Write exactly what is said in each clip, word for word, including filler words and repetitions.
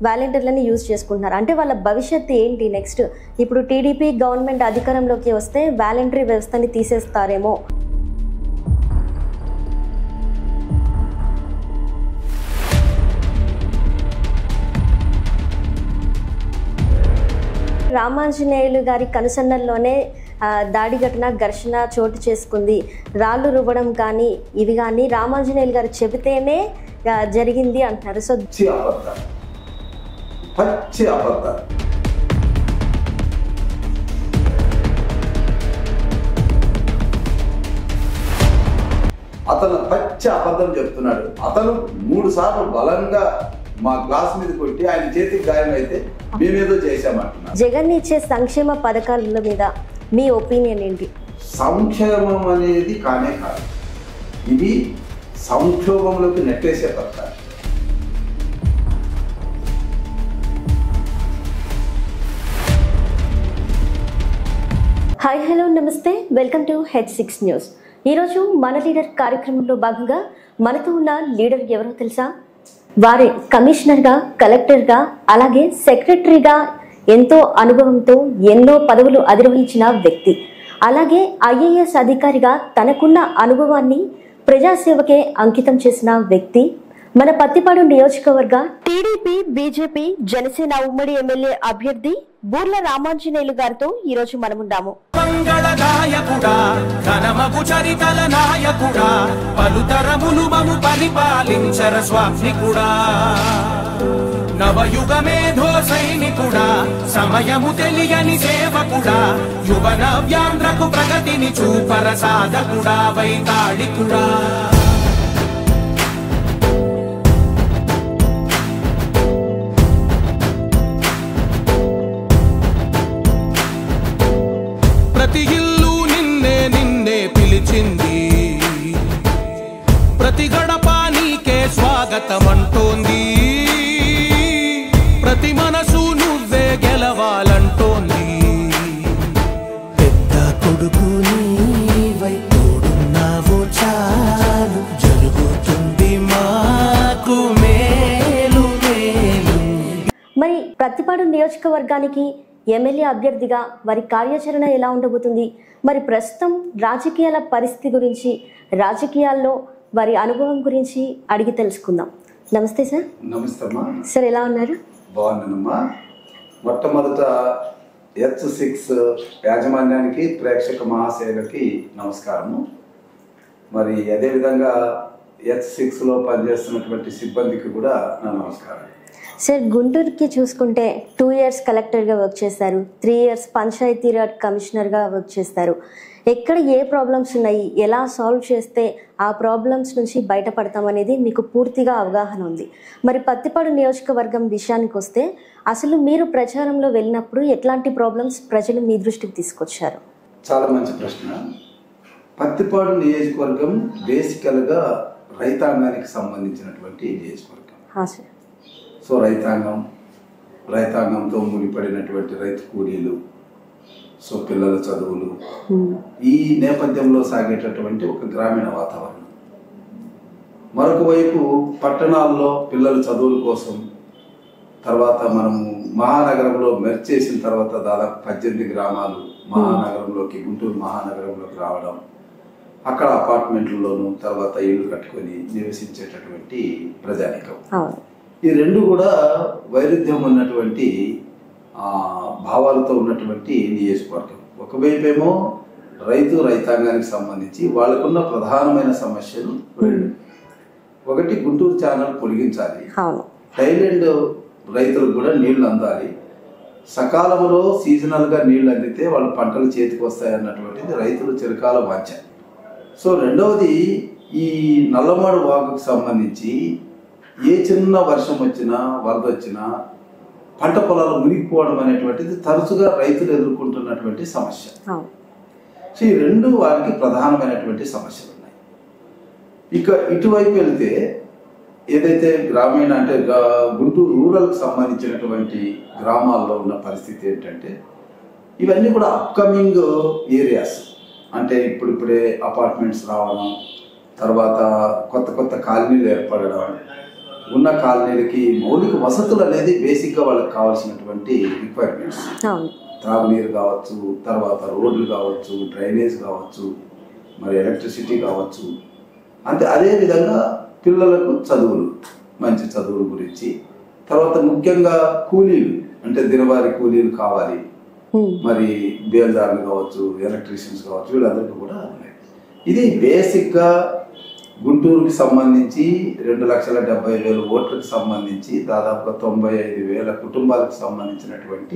వాలంటీర్లని use చేసుకుంటున్నారు. అంటే వాళ్ళ భవిష్యత్తు ఏంటి నెక్స్ట్? ఇప్పుడు టీడీపీ గవర్నమెంట్ అధికారంలోకి వస్తే వాలంటరీ వ్యవస్థని తీసేస్తారేమో. రామాంజనేయులు గారి కనుసన్నల్లోనే దాడి ఘటన ఘర్షణ చోటు చేసుకుంది. రాళ్ళు రువ్వడం కానీ ఇవి కానీ రామాంజనేయులు గారు చెబితేనే జరిగింది అంటున్నారు. సో అతను పచ్చి అబద్ధం చెప్తున్నాడు. అతను మూడు సార్లు బలంగా మా క్లాస్ మీద కొట్టి ఆయన చేతికి గాయం అయితే మేమేదో చేశామంటున్నాం. జగన్ ఇచ్చే సంక్షేమ పథకాల మీద మీ ఒపీనియన్ ఏంటి? సంక్షేమం అనేది కానే కాదు, ఇవి సంక్షోభంలోకి నెట్టేసే పథకాలు. హాయ్ హలో నమస్తే, welcome to H six news. ఈరోజు మన లీడర్ కార్యక్రమంలో భాగంగా మనతో ఉన్న లీడర్ ఎవరో తెలుసా? వారే కమిషనర్గా, కలెక్టర్గా, అలాగే సెక్రటరీగా ఎంతో అనుభవంతో ఎన్నో పదవులు అధిరోహించిన వ్యక్తి. అలాగే ఐఏఎస్ అధికారిగా తనకున్న అనుభవాన్ని ప్రజాసేవకే అంకితం చేసిన వ్యక్తి. మన పత్తిపాడు నియోజకవర్గ టీడీపీ, బీజేపీ, జనసేన ఉమ్మడి ఎమ్మెల్యే అభ్యర్థి బూర్ల రామాంజనేయులు గారితో ఈ రోజు మనమున్నాము. మంగళదాయకుడా, ఘనమగు చరితల నాయకుడా, పలుతరములు మము పరిపాలించర స్వామికుడా, నవయుగ మేధో సైనికుడా, సమయము తెలియని సేవకుడా, యువ నవ్యాంధ్రకు ప్రగతిని చూపర సాధకుడా, వైతాళికుడా. ప్రతి ఇల్లు నిన్నే నిన్నే పిలిచింది, ప్రతి గడప నీకే స్వాగతం అంటోంది, ప్రతి మనసు నువ్వే గెలవాలంటోంది. పెద్ద కొడుకు నీవై తోడున్నావో చాలు, జరుగుతుంది మాకు మేలు మేలు. మరి ప్రత్తిపాడు నియోజకవర్గానికి ఎమ్మెల్యే అభ్యర్థిగా వారి కార్యాచరణ ఎలా ఉండబోతుంది? మరి ప్రస్తుతం రాజకీయాల పరిస్థితి గురించి, రాజకీయాల్లో వారి అనుభవం గురించి అడిగి తెలుసుకుందాం. నమస్తే సార్. నమస్తే అమ్మా. సార్ ఎలా ఉన్నారు? బాగున్నానమ్మా. మొట్టమొదట హెచ్ సిక్స్ యాజమాన్యానికి, ప్రేక్షక మహాశయులకి నమస్కారము. మరి అదేవిధంగా హెచ్ సిక్స్లో పనిచేస్తున్నటువంటి సిబ్బందికి కూడా నా నమస్కారం. సార్, గుంటూరుకి చూసుకుంటే టూ ఇయర్స్ కలెక్టర్గా వర్క్ చేశారు, త్రీ ఇయర్స్ పంచాయతీరాజ్ కమిషనర్గా వర్క్ చేస్తారు. ఎక్కడ ఏ ప్రాబ్లమ్స్ ఉన్నాయి, ఎలా సాల్వ్ చేస్తే ఆ ప్రాబ్లమ్స్ నుంచి బయటపడతామనేది మీకు పూర్తిగా అవగాహన ఉంది. మరి పత్తిపాడు నియోజకవర్గం విషయానికి వస్తే అసలు మీరు ప్రచారంలో వెళ్ళినప్పుడు ఎట్లాంటి ప్రాబ్లమ్స్ ప్రజలు మీ దృష్టికి తీసుకొచ్చారు? చాలా మంచి ప్రశ్న. పత్తిపాడు నియోజకవర్గం బేసికల్గా రైతాంగానికి సంబంధించినటువంటి నియోజకవర్గం. సార్, సో రైతాంగం, రైతాంగంతో ముడిపడినటువంటి రైతు కూలీలు, సో పిల్లల చదువులు, ఈ నేపథ్యంలో సాగేటటువంటి ఒక గ్రామీణ వాతావరణం. మరొక వైపు పట్టణాల్లో పిల్లల చదువుల కోసం, తర్వాత మనము మహానగరంలో మెర్జ్ చేసిన తర్వాత దాదాపు పద్దెనిమిది గ్రామాలు మహానగరంలోకి, గుంటూరు మహానగరంలోకి రావడం, అక్కడ అపార్ట్మెంట్లలోనూ తర్వాత ఇళ్ళు కట్టుకొని నివసించేటటువంటి ప్రజానికం. ఈ రెండు కూడా వైరుధ్యం ఉన్నటువంటి భావాలతో ఉన్నటువంటి నియోజకవర్గం. ఒకవైపు ఏమో రైతు రైతాంగానికి సంబంధించి వాళ్ళకున్న ప్రధానమైన సమస్యలు రెండు. ఒకటి, గుంటూరు ఛానల్ పొడిగించాలి, థైలాండ్ రైతులకు కూడా నీళ్లు అందాలి, సకాలంలో సీజనల్గా నీళ్లు అందితే వాళ్ళ పంటలు చేతికి వస్తాయి అన్నటువంటిది రైతులు చిరకాల వాంఛ. సో రెండవది, ఈ నల్లమాడు వాగుకు సంబంధించి ఏ చిన్న వర్షం వచ్చినా, వరద వచ్చినా పంట పొలాలు మునిగిపోవడం అనేటువంటిది తరచుగా రైతులు ఎదుర్కొంటున్నటువంటి సమస్య. సో ఈ రెండు వారికి ప్రధానమైనటువంటి సమస్యలు ఉన్నాయి. ఇక ఇటువైపు వెళ్తే ఏదైతే గ్రామీణ అంటే గుంటూరు రూరల్కి సంబంధించినటువంటి గ్రామాల్లో ఉన్న పరిస్థితి ఏంటంటే, ఇవన్నీ కూడా అప్కమింగ్ ఏరియాస్. అంటే ఇప్పుడిప్పుడే అపార్ట్మెంట్స్ రావడం, తర్వాత కొత్త కొత్త కాలనీలు ఏర్పడడం, ఉన్న కాలనీలకి మౌలిక వసతులు అనేది బేసిక్గా వాళ్ళకి కావాల్సినటువంటి రిక్వైర్మెంట్స్. త్రాగునీరు కావచ్చు, తర్వాత రోడ్లు కావచ్చు, డ్రైనేజ్ కావచ్చు, మరి ఎలక్ట్రిసిటీ కావచ్చు. అంటే అదేవిధంగా పిల్లలకు చదువులు, మంచి చదువుల గురించి, తర్వాత ముఖ్యంగా కూలీలు అంటే దినవారీ కూలీలు కావాలి, మరి బేల్దారులు కావచ్చు, ఎలక్ట్రీషియన్స్ కావచ్చు, వీళ్ళందరికీ కూడా ఉన్నాయి. ఇది బేసిక్గా గుంటూరుకి సంబంధించి రెండు లక్షల డెబ్బై వేల ఓట్లకు సంబంధించి దాదాపుగా తొంభై ఐదు వేల కుటుంబాలకు సంబంధించినటువంటి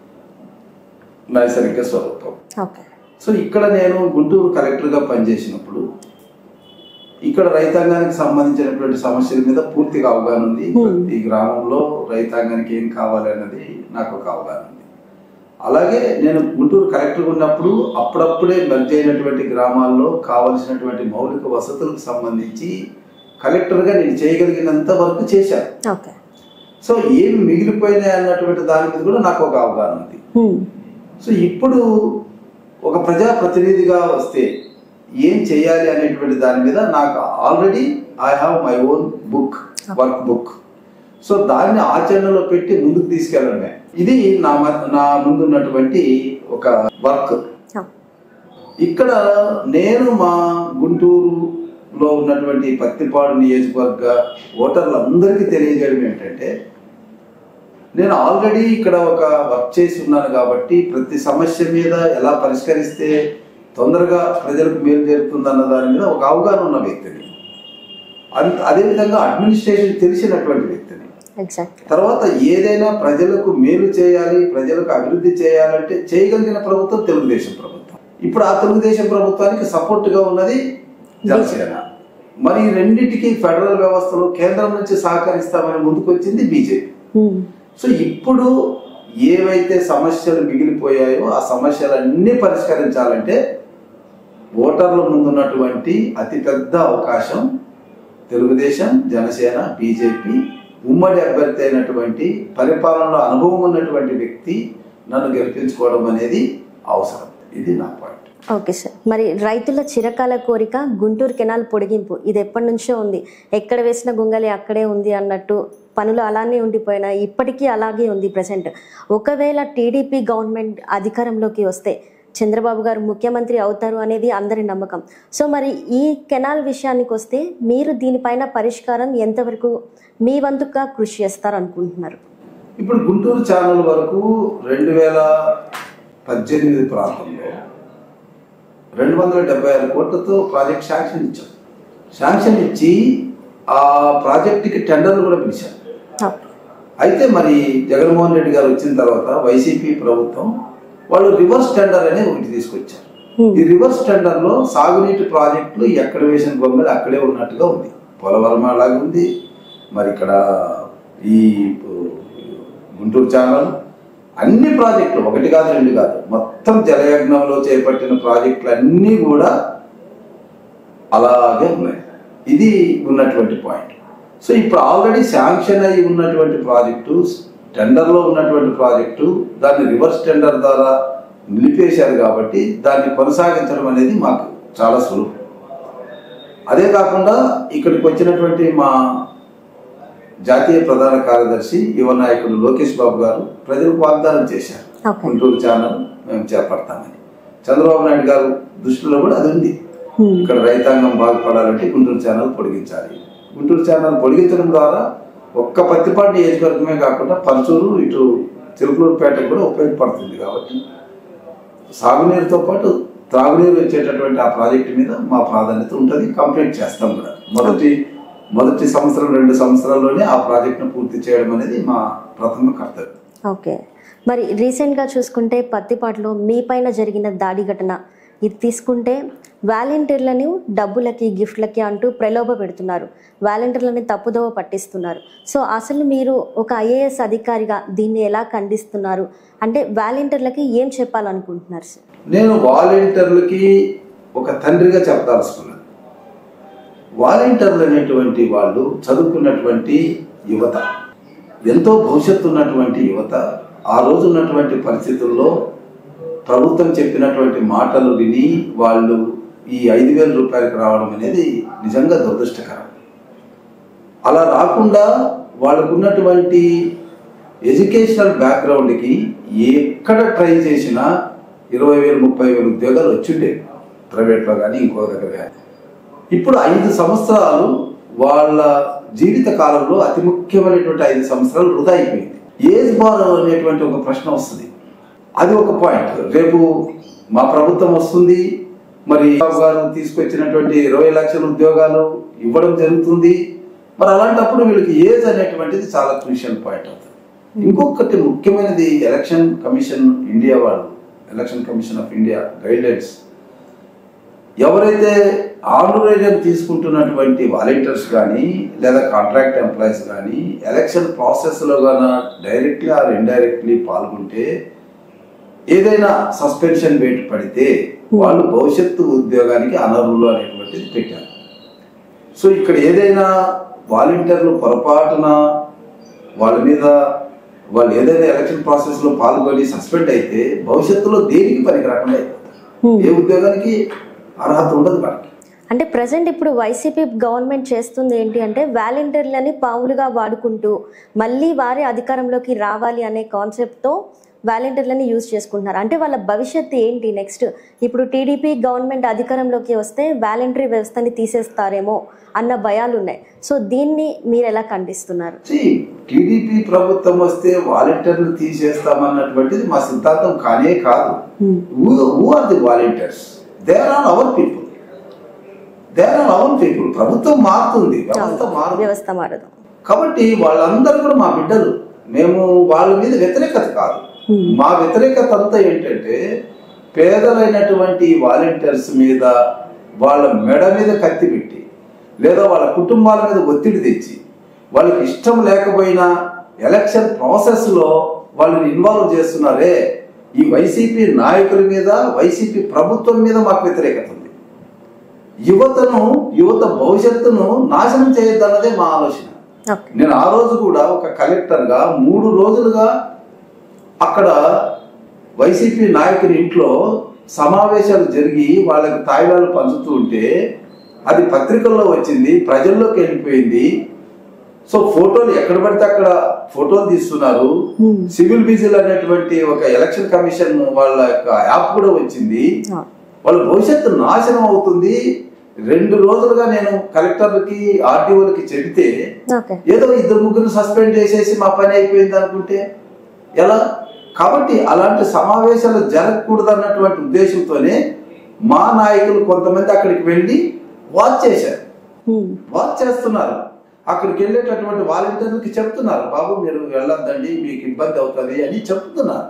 నైసర్గిక స్వరూపం. సో ఇక్కడ నేను గుంటూరు కలెక్టర్గా పనిచేసినప్పుడు ఇక్కడ రైతాంగానికి సంబంధించినటువంటి సమస్యల మీద పూర్తిగా అవగాహన ఉంది. ఈ గ్రామంలో రైతాంగానికి ఏం కావాలి అన్నది నాకు ఒక అవగాహన ఉంది. అలాగే నేను గుంటూరు కలెక్టర్ ఉన్నప్పుడు అప్పుడప్పుడే మెర్జ్ అయినటువంటి గ్రామాల్లో కావలసినటువంటి మౌలిక వసతులకు సంబంధించి కలెక్టర్గా నేను చేయగలిగినంత వరకు చేశాను. సో ఏమి మిగిలిపోయినాయి అన్నటువంటి దాని మీద కూడా నాకు ఒక అవగాహన ఉంది. సో ఇప్పుడు ఒక ప్రజాప్రతినిధిగా వస్తే ఏం చేయాలి అనేటువంటి దాని మీద నాకు already I have my own book, work book. So దాన్ని ఆచరణలో పెట్టి ముందుకు తీసుకెళ్ళడమే ఇది నా నా ముందున్నటువంటి ఒక వర్క్. ఇక్కడ నేను మా గుంటూరులో ఉన్నటువంటి పత్తిపాడు నియోజకవర్గ ఓటర్లందరికీ తెలియజేయడం ఏంటంటే, నేను ఆల్రెడీ ఇక్కడ ఒక వర్క్ చేసి ఉన్నాను కాబట్టి ప్రతి సమస్య మీద ఎలా పరిష్కరిస్తే తొందరగా ప్రజలకు మేలు జరుగుతుందన్న దాని మీద ఒక అవగాహన ఉన్న వ్యక్తిని, అదేవిధంగా అడ్మినిస్ట్రేషన్ తెలిసినటువంటి వ్యక్తిని. తర్వాత ఏదైనా ప్రజలకు మేలు చేయాలి, ప్రజలకు అభివృద్ధి చేయాలంటే చేయగలిగిన ప్రభుత్వం తెలుగుదేశం ప్రభుత్వం. ఇప్పుడు ఆ తెలుగుదేశం ప్రభుత్వానికి సపోర్ట్ గా ఉన్నది జనసేన. మరి రెండింటికి ఫెడరల్ వ్యవస్థలో కేంద్రం నుంచి సహకరిస్తామని ముందుకు వచ్చింది బీజేపీ. సో ఇప్పుడు ఏవైతే సమస్యలు మిగిలిపోయాయో ఆ సమస్యలన్నీ పరిష్కరించాలంటే ఓటర్ల ముందున్నటువంటి అతిపెద్ద అవకాశం తెలుగుదేశం, జనసేన, బీజేపీ ఉమ్మడి అభ్యర్థి అయినటువంటి పరిపాలనలో అనుభవం ఉన్నటువంటి వ్యక్తి నన్ను గెలిపించుకోవడం అనేది అవసరం. ఇది నా పాయింట్. ఓకే సార్, మరి రైతుల చిరకాల కోరిక గుంటూరు కెనాల్ పొడిగింపు ఇది ఎప్పటి నుంచో ఉంది. ఎక్కడ వేసిన గుంగలి అక్కడే ఉంది అన్నట్టు పనులు అలానే ఉండిపోయినా ఇప్పటికీ అలాగే ఉంది ప్రజెంట్. ఒకవేళ టీడీపీ గవర్నమెంట్ అధికారంలోకి వస్తే చంద్రబాబు గారు ముఖ్యమంత్రి అవుతారు అనేది అందరి నమ్మకం. సో మరి ఈ కెనాల్ విషయానికి వస్తే మీరు దీనిపైన పరిష్కారం ఎంతవరకు మీ వంతుగా కృషి చేస్తారు అనుకుంటున్నారు? ఇప్పుడు గుంటూరు ఛానల్ వరకు రెండు వేల పద్దెనిమిది ప్రాంతంలో రెండు వందల డెబ్బై ఆరు కోట్లతో ప్రాజెక్ట్ శాంక్షన్ ఇచ్చాం. శాంక్షన్ ఇచ్చి ఆ ప్రాజెక్టుకి టెండర్లు కూడా పిలిచారు. అయితే మరి జగన్మోహన్ రెడ్డి గారు వచ్చిన తర్వాత వైసీపీ ప్రభుత్వం వాళ్ళు రివర్స్ టెండర్ అనేది ఒకటి తీసుకొచ్చారు. ఈ రివర్స్ టెండర్ లో సాగునీటి ప్రాజెక్టులు ఎక్కడ వేసిన బొమ్మలు అక్కడే ఉన్నట్టుగా ఉంది. పోలవరం అలాగే ఉంది, మరి ఇక్కడ ఈ గుంటూరు ఛానల్ అన్ని ప్రాజెక్టులు ఒకటి కాదు రెండు కాదు మొత్తం జలయజ్ఞంలో చేపట్టిన ప్రాజెక్టులు అన్నీ కూడా అలాగే ఉన్నాయి. ఇది ఉన్నటువంటి పాయింట్. సో ఇప్పుడు ఆల్రెడీ శాంక్షన్ అయి ఉన్నటువంటి ప్రాజెక్టు, టెండర్లో ఉన్నటువంటి ప్రాజెక్టు దాన్ని రివర్స్ టెండర్ ద్వారా నిలిపేశారు కాబట్టి దాన్ని కొనసాగించడం అనేది మాకు చాలా సులువు. అదే కాకుండా ఇక్కడికి వచ్చినటువంటి మా జాతీయ ప్రధాన కార్యదర్శి యువ నాయకుడు లోకేష్ బాబు గారు ప్రజలకు వాగ్దానం చేశారు, గుంటూరు ఛానల్ మేము చేపడతామని. చంద్రబాబు నాయుడు గారు దృష్టిలో కూడా అది ఉంది. ఇక్కడ రైతాంగం బాగుపడాలంటే గుంటూరు ఛానల్ పొడిగించాలి. గుంటూరు ఛానల్ పొడిగించడం ద్వారా ఒక్క పత్తిపాటి నియోజకవర్గమే కాకుండా పరచూరు, ఇటు చిలుకలూరుపేటకు కూడా ఉపయోగపడుతుంది. కాబట్టి సాగునీరుతో పాటు త్రాగునీరు వచ్చేటటువంటి ఆ ప్రాజెక్టు మీద మా ప్రాధాన్యత ఉంటుంది. కంప్లీట్ చేస్తాం కూడా. మొదటి మొదటి సంవత్సరం రెండు సంవత్సరాల్లోనే ఆ ప్రాజెక్టును పూర్తి చేయడం అనేది మా ప్రథమ కర్తవ్యం. ఓకే, మరి రీసెంట్గా చూసుకుంటే పత్తిపాటులో మీ పైన జరిగిన దాడి ఘటన ఇది తీసుకుంటే వాలంటీర్లను డబ్బులకి గిఫ్ట్లకి అంటూ ప్రలోభ పెడుతున్నారు, వాలంటీర్లని తప్పుదోవ పట్టిస్తున్నారు. సో అసలు మీరు ఒక ఐఏఎస్ అధికారిగా దీన్ని ఎలా ఖండిస్తున్నారు? అంటే వాలంటీర్లకి ఏం చెప్పాలనుకుంటున్నారు సార్? నేను వాలంటీర్లకి ఒక తండ్రిగా చెప్పదలుచుకున్నాను. వాలంటీర్లు అనేటువంటి వాళ్ళు చదువుకున్నటువంటి యువత, ఎంతో భవిష్యత్తు ఉన్నటువంటి యువత. ఆ రోజు ఉన్నటువంటి పరిస్థితుల్లో ప్రభుత్వం చెప్పినటువంటి మాటలు విని వాళ్ళు ఈ ఐదు వేల రూపాయలకు రావడం అనేది నిజంగా దురదృష్టకరం. అలా రాకుండా వాళ్ళకు ఉన్నటువంటి ఎడ్యుకేషనల్ బ్యాక్గ్రౌండ్కి ఎక్కడ ట్రై చేసినా ఇరవై వేలు ముప్పై వేలు ఉద్యోగాలు వచ్చిండే ప్రైవేట్లో కానీ ఇంకో దగ్గర కానీ. ఇప్పుడు ఐదు సంవత్సరాలు వాళ్ళ జీవిత కాలంలో అతి ముఖ్యమైనటువంటి ఐదు సంవత్సరాలు వృధా అయిపోయింది. ఏజ్ బార్ అనేటువంటి ఒక ప్రశ్న వస్తుంది. అది ఒక పాయింట్. రేపు మా ప్రభుత్వం వస్తుంది, మరి గారు తీసుకొచ్చినటువంటి ఇరవై లక్షల ఉద్యోగాలు ఇవ్వడం జరుగుతుంది. మరి అలాంటప్పుడు వీళ్ళకి ఏజ్ అనేటువంటిది చాలా క్రూషియల్ పాయింట్ అవుతుంది. ఇంకొకటి ముఖ్యమైనది, ఎలక్షన్ కమిషన్ ఇండియా వాళ్ళు, election commission of India guidelines, ఎవరైతే ఆనరేరియం తీసుకుంటున్నటువంటి వాలంటీర్స్ కానీ లేదా కాంట్రాక్ట్ ఎంప్లాయీస్ కానీ ఎలక్షన్ ప్రాసెస్లో కానీ డైరెక్ట్లీ ఆర్ ఇండైరెక్ట్లీ పాల్గొంటే ఏదైనా సస్పెన్షన్ వేటు పడితే వాళ్ళు భవిష్యత్తు ఉద్యోగానికి అనర్హులు అనేటువంటిది పెట్టారు. సో ఇక్కడ ఏదైనా వాలంటీర్లు పొరపాటున వాళ్ళ మీద వాళ్ళు ఏదైనా ఎలక్షన్ ప్రాసెస్లో పాల్గొని సస్పెండ్ అయితే భవిష్యత్తులో దేనికి పనికి రాకుండా అయిపోతారు. ఏ ఉద్యోగానికి అర్హత ఉండదు వాళ్ళకి. అంటే ప్రజెంట్ ఇప్పుడు వైసీపీ గవర్నమెంట్ చేస్తుంది ఏంటి అంటే వాలంటీర్లని పావులుగా వాడుకుంటూ మళ్ళీ వారి అధికారంలోకి రావాలి అనే కాన్సెప్ట్తో వాలంటీర్లని యూజ్ చేసుకుంటున్నారు. అంటే వాళ్ళ భవిష్యత్తు ఏంటి నెక్స్ట్? ఇప్పుడు టీడీపీ గవర్నమెంట్ అధికారంలోకి వస్తే వాలంటరీ వ్యవస్థని తీసేస్తారేమో అన్న భయాలు ఉన్నాయి. సో దీన్ని మీరు ఎలా ఖండిస్తున్నారు? టీడీపీ ప్రభుత్వం వస్తే వాలంటీర్లు తీసేస్తామన్నటువంటిది మా సిద్ధాంతం కానే కాదు. Who are the volunteers? They are our people. They are our people. ప్రభుత్వం మారుతుంది, వ్యవస్థ మారు వ్యవస్థ మారదు కాబట్టి వాళ్ళందరూ కూడా మా బిడ్డలు. మేము వాళ్ళ మీద వ్యతిరేకత కాదు. మా వ్యతిరేకత అంతా ఏంటంటే పేదలైనటువంటి వాలంటీర్స్ మీద వాళ్ళ మెడ మీద కత్తి పెట్టి లేదా వాళ్ళ కుటుంబాల మీద ఒత్తిడి తెచ్చి వాళ్ళకి ఇష్టం లేకపోయినా ఎలక్షన్ ప్రాసెస్లో వాళ్ళని ఇన్వాల్వ్ చేస్తున్నారే, ఈ వైసీపీ నాయకుల మీద వైసీపీ ప్రభుత్వం మీద మాకు వ్యతిరేకత ఉంది. యువతను యువత భవిష్యత్తును నాశనం చేయొద్దన్నదే మా ఆలోచన. నేను ఆ రోజు కూడా ఒక కలెక్టర్గా మూడు రోజులుగా అక్కడ వైసీపీ నాయకుని ఇంట్లో సమావేశాలు జరిగి వాళ్ళకి తాయిలాలు పంచుతూ ఉంటే అది పత్రికల్లో వచ్చింది, ప్రజల్లోకి వెళ్ళిపోయింది. సో ఫోటోలు ఎక్కడ పడితే అక్కడ ఫోటోలు తీస్తున్నారు. సివిల్ విజిల్ అనేటువంటి ఒక ఎలక్షన్ కమిషన్ వాళ్ళ యొక్క యాప్ కూడా వచ్చింది. వాళ్ళ భవిష్యత్తు నాశనం అవుతుంది. రెండు రోజులుగా నేను కలెక్టర్లకి ఆర్టీఓలకి చెబితే ఏదో ఇద్దరు ముగ్గురు సస్పెండ్ చేసేసి మా పని అయిపోయింది అనుకుంటే ఎలా? కాబట్టి అలాంటి సమావేశాలు జరగకూడదు అన్నటువంటి ఉద్దేశంతోనే మా నాయకులు కొంతమంది అక్కడికి వెళ్ళి వాచ్ చేశారు, వాచ్ చేస్తున్నారు. అక్కడికి వెళ్ళేటటువంటి వాలంటీర్లకి చెప్తున్నారు, బాబు మీరు వెళ్ళొద్దండి, మీకు ఇబ్బంది అవుతుంది అని చెప్తున్నారు.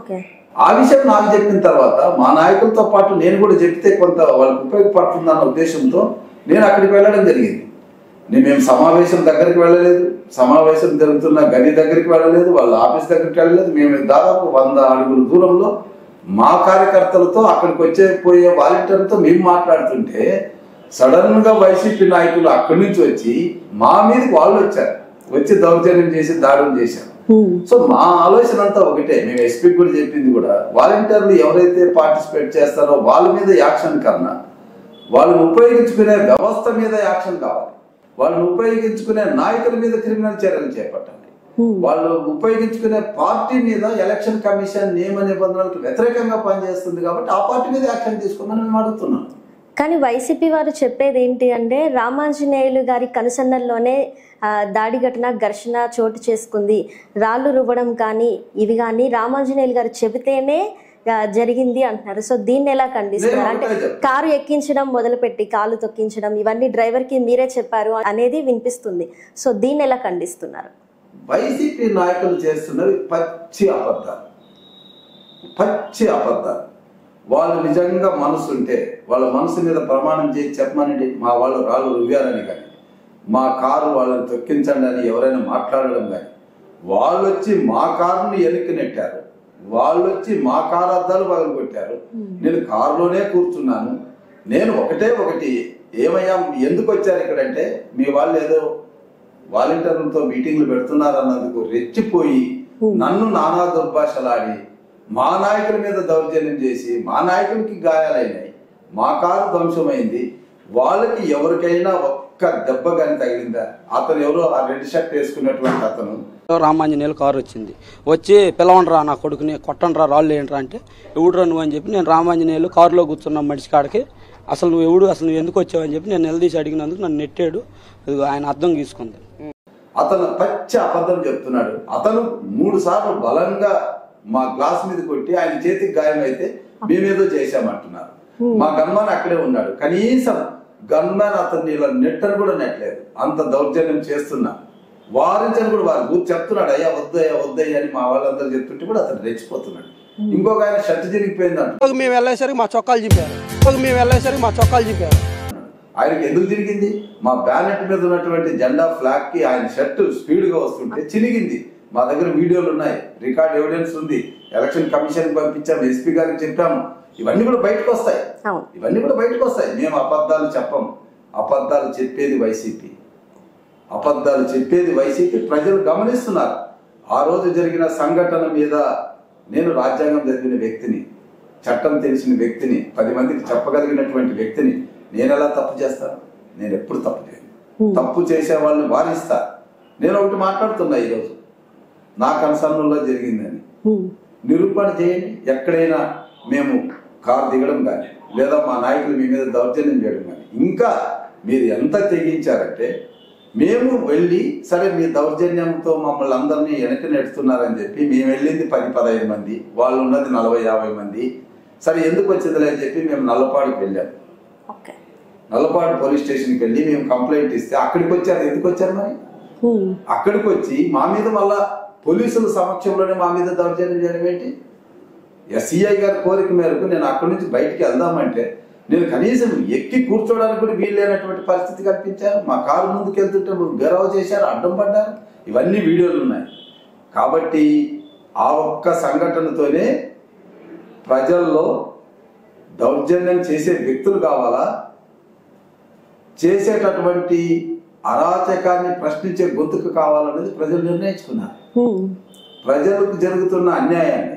ఆ విషయం నాకు చెప్పిన తర్వాత మా నాయకులతో పాటు నేను కూడా చెప్తే కొంత వాళ్ళకి ఉపయోగపడుతుందన్న ఉద్దేశంతో నేను అక్కడికి వెళ్ళడం జరిగింది. నేను మేము సమావేశం దగ్గరికి వెళ్ళలేదు, సమావేశం జరుగుతున్న గది దగ్గరికి వెళ్ళలేదు, వాళ్ళ ఆఫీస్ దగ్గరికి వెళ్ళలేదు. మేము దాదాపు వంద అడుగుల దూరంలో మా కార్యకర్తలతో అక్కడికి వచ్చే పోయే వాలంటీర్లతో మేము మాట్లాడుతుంటే సడన్ గా వైసీపీ నాయకులు అక్కడి నుంచి వచ్చి మా మీదకి వాళ్ళు వచ్చారు, వచ్చి దౌర్జన్యం చేసి దాడులు చేశారు. సో మా ఆలోచన అంతా ఒకటే, మేము ఎస్పీ కూడా చెప్పింది కూడా, వాలంటీర్లు ఎవరైతే పార్టిసిపేట్ చేస్తారో వాళ్ళ మీద యాక్షన్ కన్నా వాళ్ళని ఉపయోగించుకునే వ్యవస్థ మీద యాక్షన్ కావాలి. వాళ్ళని ఉపయోగించుకునే నాయకుల మీద క్రిమినల్ చర్యలు చేపట్టాలి. వాళ్ళు ఉపయోగించుకునే పార్టీ మీద ఎలక్షన్ కమిషన్ నియమ నిబంధనలకు వ్యతిరేకంగా పనిచేస్తుంది కాబట్టి ఆ పార్టీ మీద యాక్షన్ తీసుకోమని మేము అడుగుతున్నాం. కానీ వైసీపీ వారు చెప్పేది ఏంటి అంటే రామాంజనేయులు గారి కనుసన్నల్లోనే దాడి ఘటన ఘర్షణ చోటు చేసుకుంది, రాళ్ళు రువ్వడం కానీ ఇవి కానీ రామాంజనేయులు గారు చెబితేనే జరిగింది అంటున్నారు. సో దీన్ని ఎలా ఖండిస్తున్నారు? అంటే కారు ఎక్కించడం మొదలుపెట్టి కాలు తొక్కించడం ఇవన్నీ డ్రైవర్ కి మీరే చెప్పారు అనేది వినిపిస్తుంది. సో దీన్ని ఎలా ఖండిస్తున్నారు? వైసీపీ నాయకులు చేస్తున్నవి పచ్చి అబద్ధాలు, పచ్చి అబద్ధాలు. వాళ్ళు నిజంగా మనసు ఉంటే వాళ్ళ మనసు మీద ప్రమాణం చేసి చెప్పమనండి, మా వాళ్ళు రాళ్ళు రువ్వారని కానీ మా కారు వాళ్ళని తొక్కించండి అని ఎవరైనా మాట్లాడడం కానీ, వాళ్ళు వచ్చి మా కారుని వెనక్కి నెట్టారు, వాళ్ళు వచ్చి మా కారు అద్దాలు పగలు కొట్టారు. నేను కారులోనే కూర్చున్నాను. నేను ఒకటే ఒకటి, ఏమయ్యా ఎందుకు వచ్చారు ఇక్కడంటే మీ వాళ్ళు ఏదో వాలంటీర్లతో మీటింగ్లు పెడుతున్నారు అన్నందుకు రెచ్చిపోయి నన్ను నానా దుర్భాషలాడి మా నాయకుల మీద దౌర్జన్యం చేసి మా నాయకులకి గాయాలైనాయి, మా కారు ధ్వంసమైంది. వాళ్ళకి ఎవరికైనా ఒక్క ఒక్క దెబ్బ కానీ తగిలిందా? అతను ఎవరో ఆ రెడ్ షర్ట్ వేసుకున్నటువంటి అతను రామాంజనేయులు కారు వచ్చింది, వచ్చి పిలవండ్రా నా కొడుకుని, కొట్టండ్రా, రాళ్ళు ఏంట్రా అంటే ఎవడురా నువ్వు అని చెప్పి నేను రామాంజనేయులు కారులో కూర్చున్న మనిషి కాడికి అసలు నువ్వు ఎవడు, అసలు నువ్వు ఎందుకు వచ్చావు అని చెప్పి నేను నిలదీసి అడిగినందుకు నన్ను నెట్టాడు. ఆయన అర్థం తీసుకుంది. అతను పచ్చి అబద్ధం చెప్తున్నాడు. అతను మూడు సార్లు బలంగా మా గ్లాస్ మీద కొట్టి ఆయన చేతికి గాయం అయితే మేమేదో చేశామంటున్నారు. మా గన్మాన్ అక్కడే ఉన్నాడు, కనీసం గన్మాన్ అతన్ని ఇలా నెట్టను కూడా నెట్టలేదు. అంత దౌర్జన్యం చేస్తున్నా వారించని కూడా వారు గుర్తు చెప్తున్నాడు, అయ్యా వద్దయ్యా వద్దయ్యా అని మా వాళ్ళందరూ చెప్తుంటే కూడా అతను రెచ్చిపోతున్నాడు. ఇంకొక ఆయన షర్ట్ తిరిగిపోయిందంట. మేము వెళ్ళేసరికి మా చొక్కాలు చింపారు, మేము వెళ్ళేసరికి మా చొక్కాలు చింపారు. ఆయనకి ఎందుకు తిరిగింది? మా బ్యానెట్ మీద ఉన్నటువంటి జెండా ఫ్లాగ్ కి ఆయన షర్ట్ స్పీడ్ గా వస్తుంటే చిరిగింది. మా దగ్గర వీడియోలు ఉన్నాయి, రికార్డ్ ఎవిడెన్స్ ఉంది. ఎలక్షన్ కమిషన్ పంపించాము, ఎస్పీ గారికి చెప్పాము. ఇవన్నీ కూడా బయటకు వస్తాయి, ఇవన్నీ కూడా బయటకు వస్తాయి. మేము అబద్ధాలు చెప్పం, అబద్ధాలు చెప్పేది వైసీపీ, అబద్ధాలు చెప్పేది వైసీపీ. ప్రజలు గమనిస్తున్నారు. ఆ రోజు జరిగిన సంఘటన మీద నేను రాజ్యాంగం చదివిన వ్యక్తిని, చట్టం తెలిసిన వ్యక్తిని, పది మందికి చెప్పగలిగినటువంటి వ్యక్తిని నేను ఎలా తప్పు చేస్తాను? నేను ఎప్పుడు తప్పు చేయను. తప్పు చేసే వాళ్ళని వారిస్తా. నేను ఒకటి మాట్లాడుతున్నా, ఈరోజు నా కన్సర్న్లో జరిగిందని నిరూపణ చేయండి. ఎక్కడైనా మేము కారు దిగడం కానీ లేదా మా నాయకులు మీ మీద దౌర్జన్యం చేయడం కానీ, ఇంకా మీరు ఎంత తెగించారంటే మేము వెళ్ళి సరే మీ దౌర్జన్యంతో మమ్మల్ని అందరినీ వెనక్కి నెడుతున్నారని చెప్పి మేము వెళ్ళింది పది పదహైదు మంది, వాళ్ళు ఉన్నది నలభై యాభై మంది. సరే ఎందుకు వచ్చిందిలే అని చెప్పి మేము నల్లపాడికి వెళ్ళాము. నల్లపాడు పోలీస్ స్టేషన్కి వెళ్ళి మేము కంప్లైంట్ ఇస్తే అక్కడికి వచ్చారు. ఎందుకు వచ్చారు మరి? అక్కడికి వచ్చి మా మీద మళ్ళా పోలీసుల సమక్షంలోనే మా మీద దౌర్జన్యం చేయడం ఏంటి? ఎస్సీఐ గారి కోరిక మేరకు నేను అక్కడి నుంచి బయటికి వెళ్దామంటే నేను కనీసం ఎక్కి కూర్చోడానికి కూడా వీల్లేనటువంటి పరిస్థితి కల్పించారు. మా కారు ముందుకు వెళ్తుంటే గెరవ చేశారు, అడ్డం పడ్డారు. ఇవన్నీ వీడియోలు ఉన్నాయి. కాబట్టి ఆ ఒక్క సంఘటనతోనే ప్రజల్లో దౌర్జన్యం చేసే వ్యక్తులు కావాలా, చేసేటటువంటి అరాచకాన్ని ప్రశ్నించే గొంతుకు కావాలనేది ప్రజలు నిర్ణయించుకున్నారు. ప్రజలకు జరుగుతున్న అన్యాయాన్ని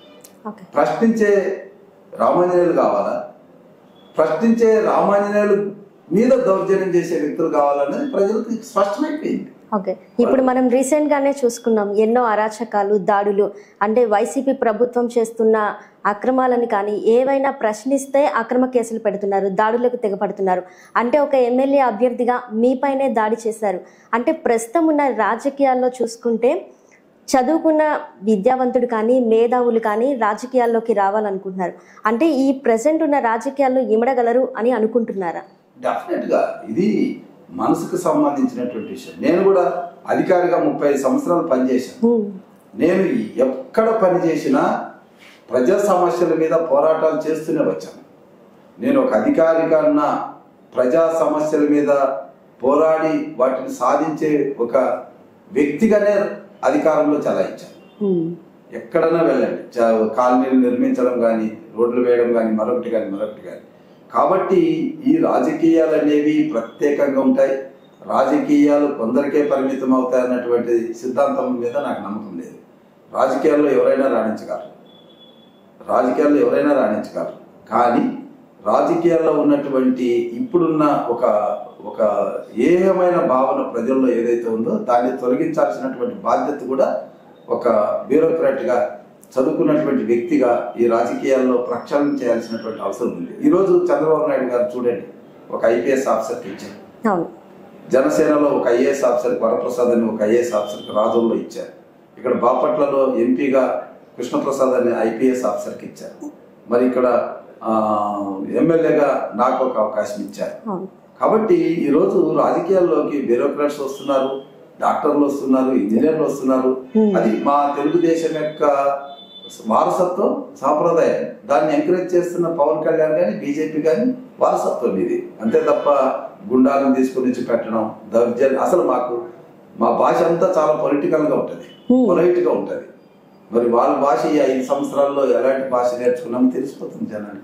ప్రశ్నించే రామాంజనేయులు కావాలా, ప్రశ్నించే రామాంజనేయులు మీద దౌర్జన్యం చేసే వ్యక్తులు కావాలనేది ప్రజలకు స్పష్టమైపోయింది. ఓకే, ఇప్పుడు మనం రీసెంట్ గానే చూసుకున్నాం ఎన్నో అరాచకాలు, దాడులు, అంటే వైసీపీ ప్రభుత్వం చేస్తున్న అక్రమాలను కానీ ఏవైనా ప్రశ్నిస్తే అక్రమ కేసులు పెడుతున్నారు, దాడులకు తెగపడుతున్నారు. అంటే ఒక ఎమ్మెల్యే అభ్యర్థిగా మీపైనే దాడి చేశారు. అంటే ప్రస్తుతం ఉన్న రాజకీయాల్లో చూసుకుంటే చదువుకున్న విద్యావంతుడు కానీ మేధావులు కానీ రాజకీయాల్లోకి రావాలనుకుంటున్నారు. అంటే ఈ ప్రెసెంట్ ఉన్న రాజకీయాల్లో ఇమడగలరు అని అనుకుంటున్నారా? డెఫినెట్ గా ఇది మనసుకు సంబంధించినటువంటి విషయం. నేను కూడా అధికారిగా ముప్పై సంవత్సరాలు పనిచేశాను. నేను ఎక్కడ పని చేసినా ప్రజా సమస్యల మీద పోరాటాలు చేస్తూనే వచ్చాను. నేను ఒక అధికారిగా ఉన్న ప్రజా సమస్యల మీద పోరాడి వాటిని సాధించే ఒక వ్యక్తిగానే అధికారంలో చలాయించాను. ఎక్కడైనా వెళ్ళండి, కాలనీలు నిర్మించడం కానీ, రోడ్లు వేయడం కానీ, మరొకటి కానీ మరొకటి కానీ. కాబట్టి ఈ రాజకీయాలు అనేవి ప్రత్యేకంగా ఉంటాయి. రాజకీయాలు కొందరికే పరిమితం అవుతాయి అన్నటువంటి సిద్ధాంతం మీద నాకు నమ్మకం లేదు. రాజకీయాల్లో ఎవరైనా రాణించగలరు, రాజకీయాల్లో ఎవరైనా రాణించగలరు కానీ రాజకీయాల్లో ఉన్నటువంటి ఇప్పుడున్న ఒక ఒక ఏమైన భావన ప్రజల్లో ఏదైతే ఉందో దాన్ని తొలగించాల్సినటువంటి బాధ్యత కూడా ఒక బ్యూరోక్రాట్గా, చదువుకున్నటువంటి వ్యక్తిగా ఈ రాజకీయాల్లో ప్రక్షాళన చేయాల్సినటువంటి అవసరం ఉంది. ఈరోజు చంద్రబాబు నాయుడు గారు చూడండి, ఒక ఐపీఎస్ ఆఫీసర్కి ఇచ్చారు. జనసేనలో ఒక ఐఏఎస్ ఆఫీసర్కి వరప్రసాద్ అని ఒక ఐఏఎస్ ఆఫీసర్కి రాజుల్లో ఇచ్చారు. ఇక్కడ బాపట్లలో ఎంపీగా కృష్ణప్రసాద్ అనే ఐపీఎస్ ఆఫీసర్కి ఇచ్చారు. మరి ఇక్కడ ఎమ్మెల్యేగా నాకు ఒక అవకాశం ఇచ్చారు. కాబట్టి ఈరోజు రాజకీయాల్లోకి బ్యూరోక్రాట్స్ వస్తున్నారు, డాక్టర్లు వస్తున్నారు, ఇంజనీర్లు వస్తున్నారు. అది మా తెలుగుదేశం యొక్క వారసత్వం, సాంప్రదాయం. దాన్ని ఎంకరేజ్ చేస్తున్న పవన్ కళ్యాణ్ కానీ బీజేపీ కానీ వారసత్వం ఇది. అంతే తప్ప గుండాలను తీసుకుని వచ్చి పెట్టడం, దౌర్జన్యం. అసలు మాకు మా భాష అంతా చాలా పొలిటికల్ గా ఉంటది, పొలైట్ గా ఉంటది. మరి వాళ్ళ భాష ఈ ఐదు సంవత్సరాల్లో ఎలాంటి భాష నేర్చుకున్నామో తెలిసిపోతుంది జనానికి.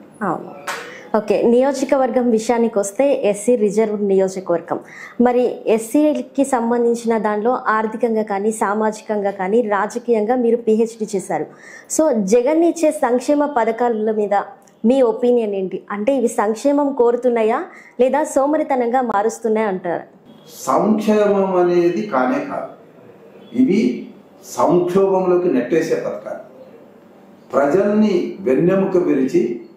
ఓకే, నియోజకవర్గం విషయానికి వస్తే ఎస్సీ రిజర్వ్ నియోజకవర్గం. మరి ఎస్సీకి సంబంధించిన దానిలో ఆర్థికంగా కానీ, సామాజికంగా కానీ, రాజకీయంగా మీరు పిహెచ్డి చేశారు. సో జగన్ ఇచ్చే సంక్షేమ పథకాల మీద మీ ఒపీనియన్ ఏంటి? అంటే ఇవి సంక్షేమం కోరుతున్నాయా లేదా సోమరితనంగా మారుస్తున్నాయా అంటారా? సంక్షేమం అనేది కానే కాదు, ఇవి సంక్షోభంలోకి నెట్టేసే పథకాలు. ప్రజల్ని వెన్నెముక విరిచి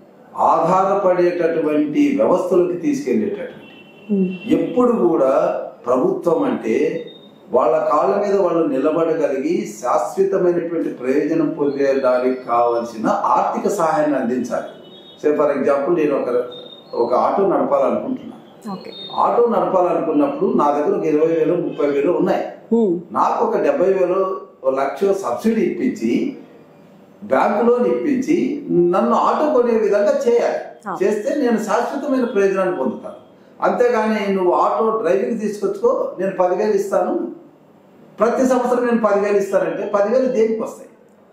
ఆధారపడేటటువంటి వ్యవస్థలోకి తీసుకెళ్లేటటువంటి. ఎప్పుడు కూడా ప్రభుత్వం అంటే వాళ్ళ కాళ్ళ మీద వాళ్ళు నిలబడగలిగి శాశ్వతమైనటువంటి ప్రయోజనం పొందేదానికి కావాల్సిన ఆర్థిక సహాయాన్ని అందించాలి. సే ఫర్ ఎగ్జాంపుల్ నేను ఒక ఒక ఆటో నడపాలనుకుంటున్నాను. ఆటో నడపాలనుకున్నప్పుడు నా దగ్గర ఒక ఇరవై వేలు ముప్పై వేలు ఉన్నాయి. నాకు ఒక డెబ్బై వేలు లక్ష సబ్సిడీ ఇప్పించి బ్యాంకు లోన్ ఇప్పించి నన్ను ఆటో కొనే విధంగా చేయాలి. చేస్తే నేను శాశ్వతమైన ప్రయోజనాన్ని పొందుతాను. అంతేగాని నువ్వు ఆటో డ్రైవింగ్ తీసుకొచ్చుకో, నేను పదివేలు ఇస్తాను, ప్రతి సంవత్సరం నేను పదివేలు ఇస్తానంటే పదివేలు దేనికి వస్తాయి?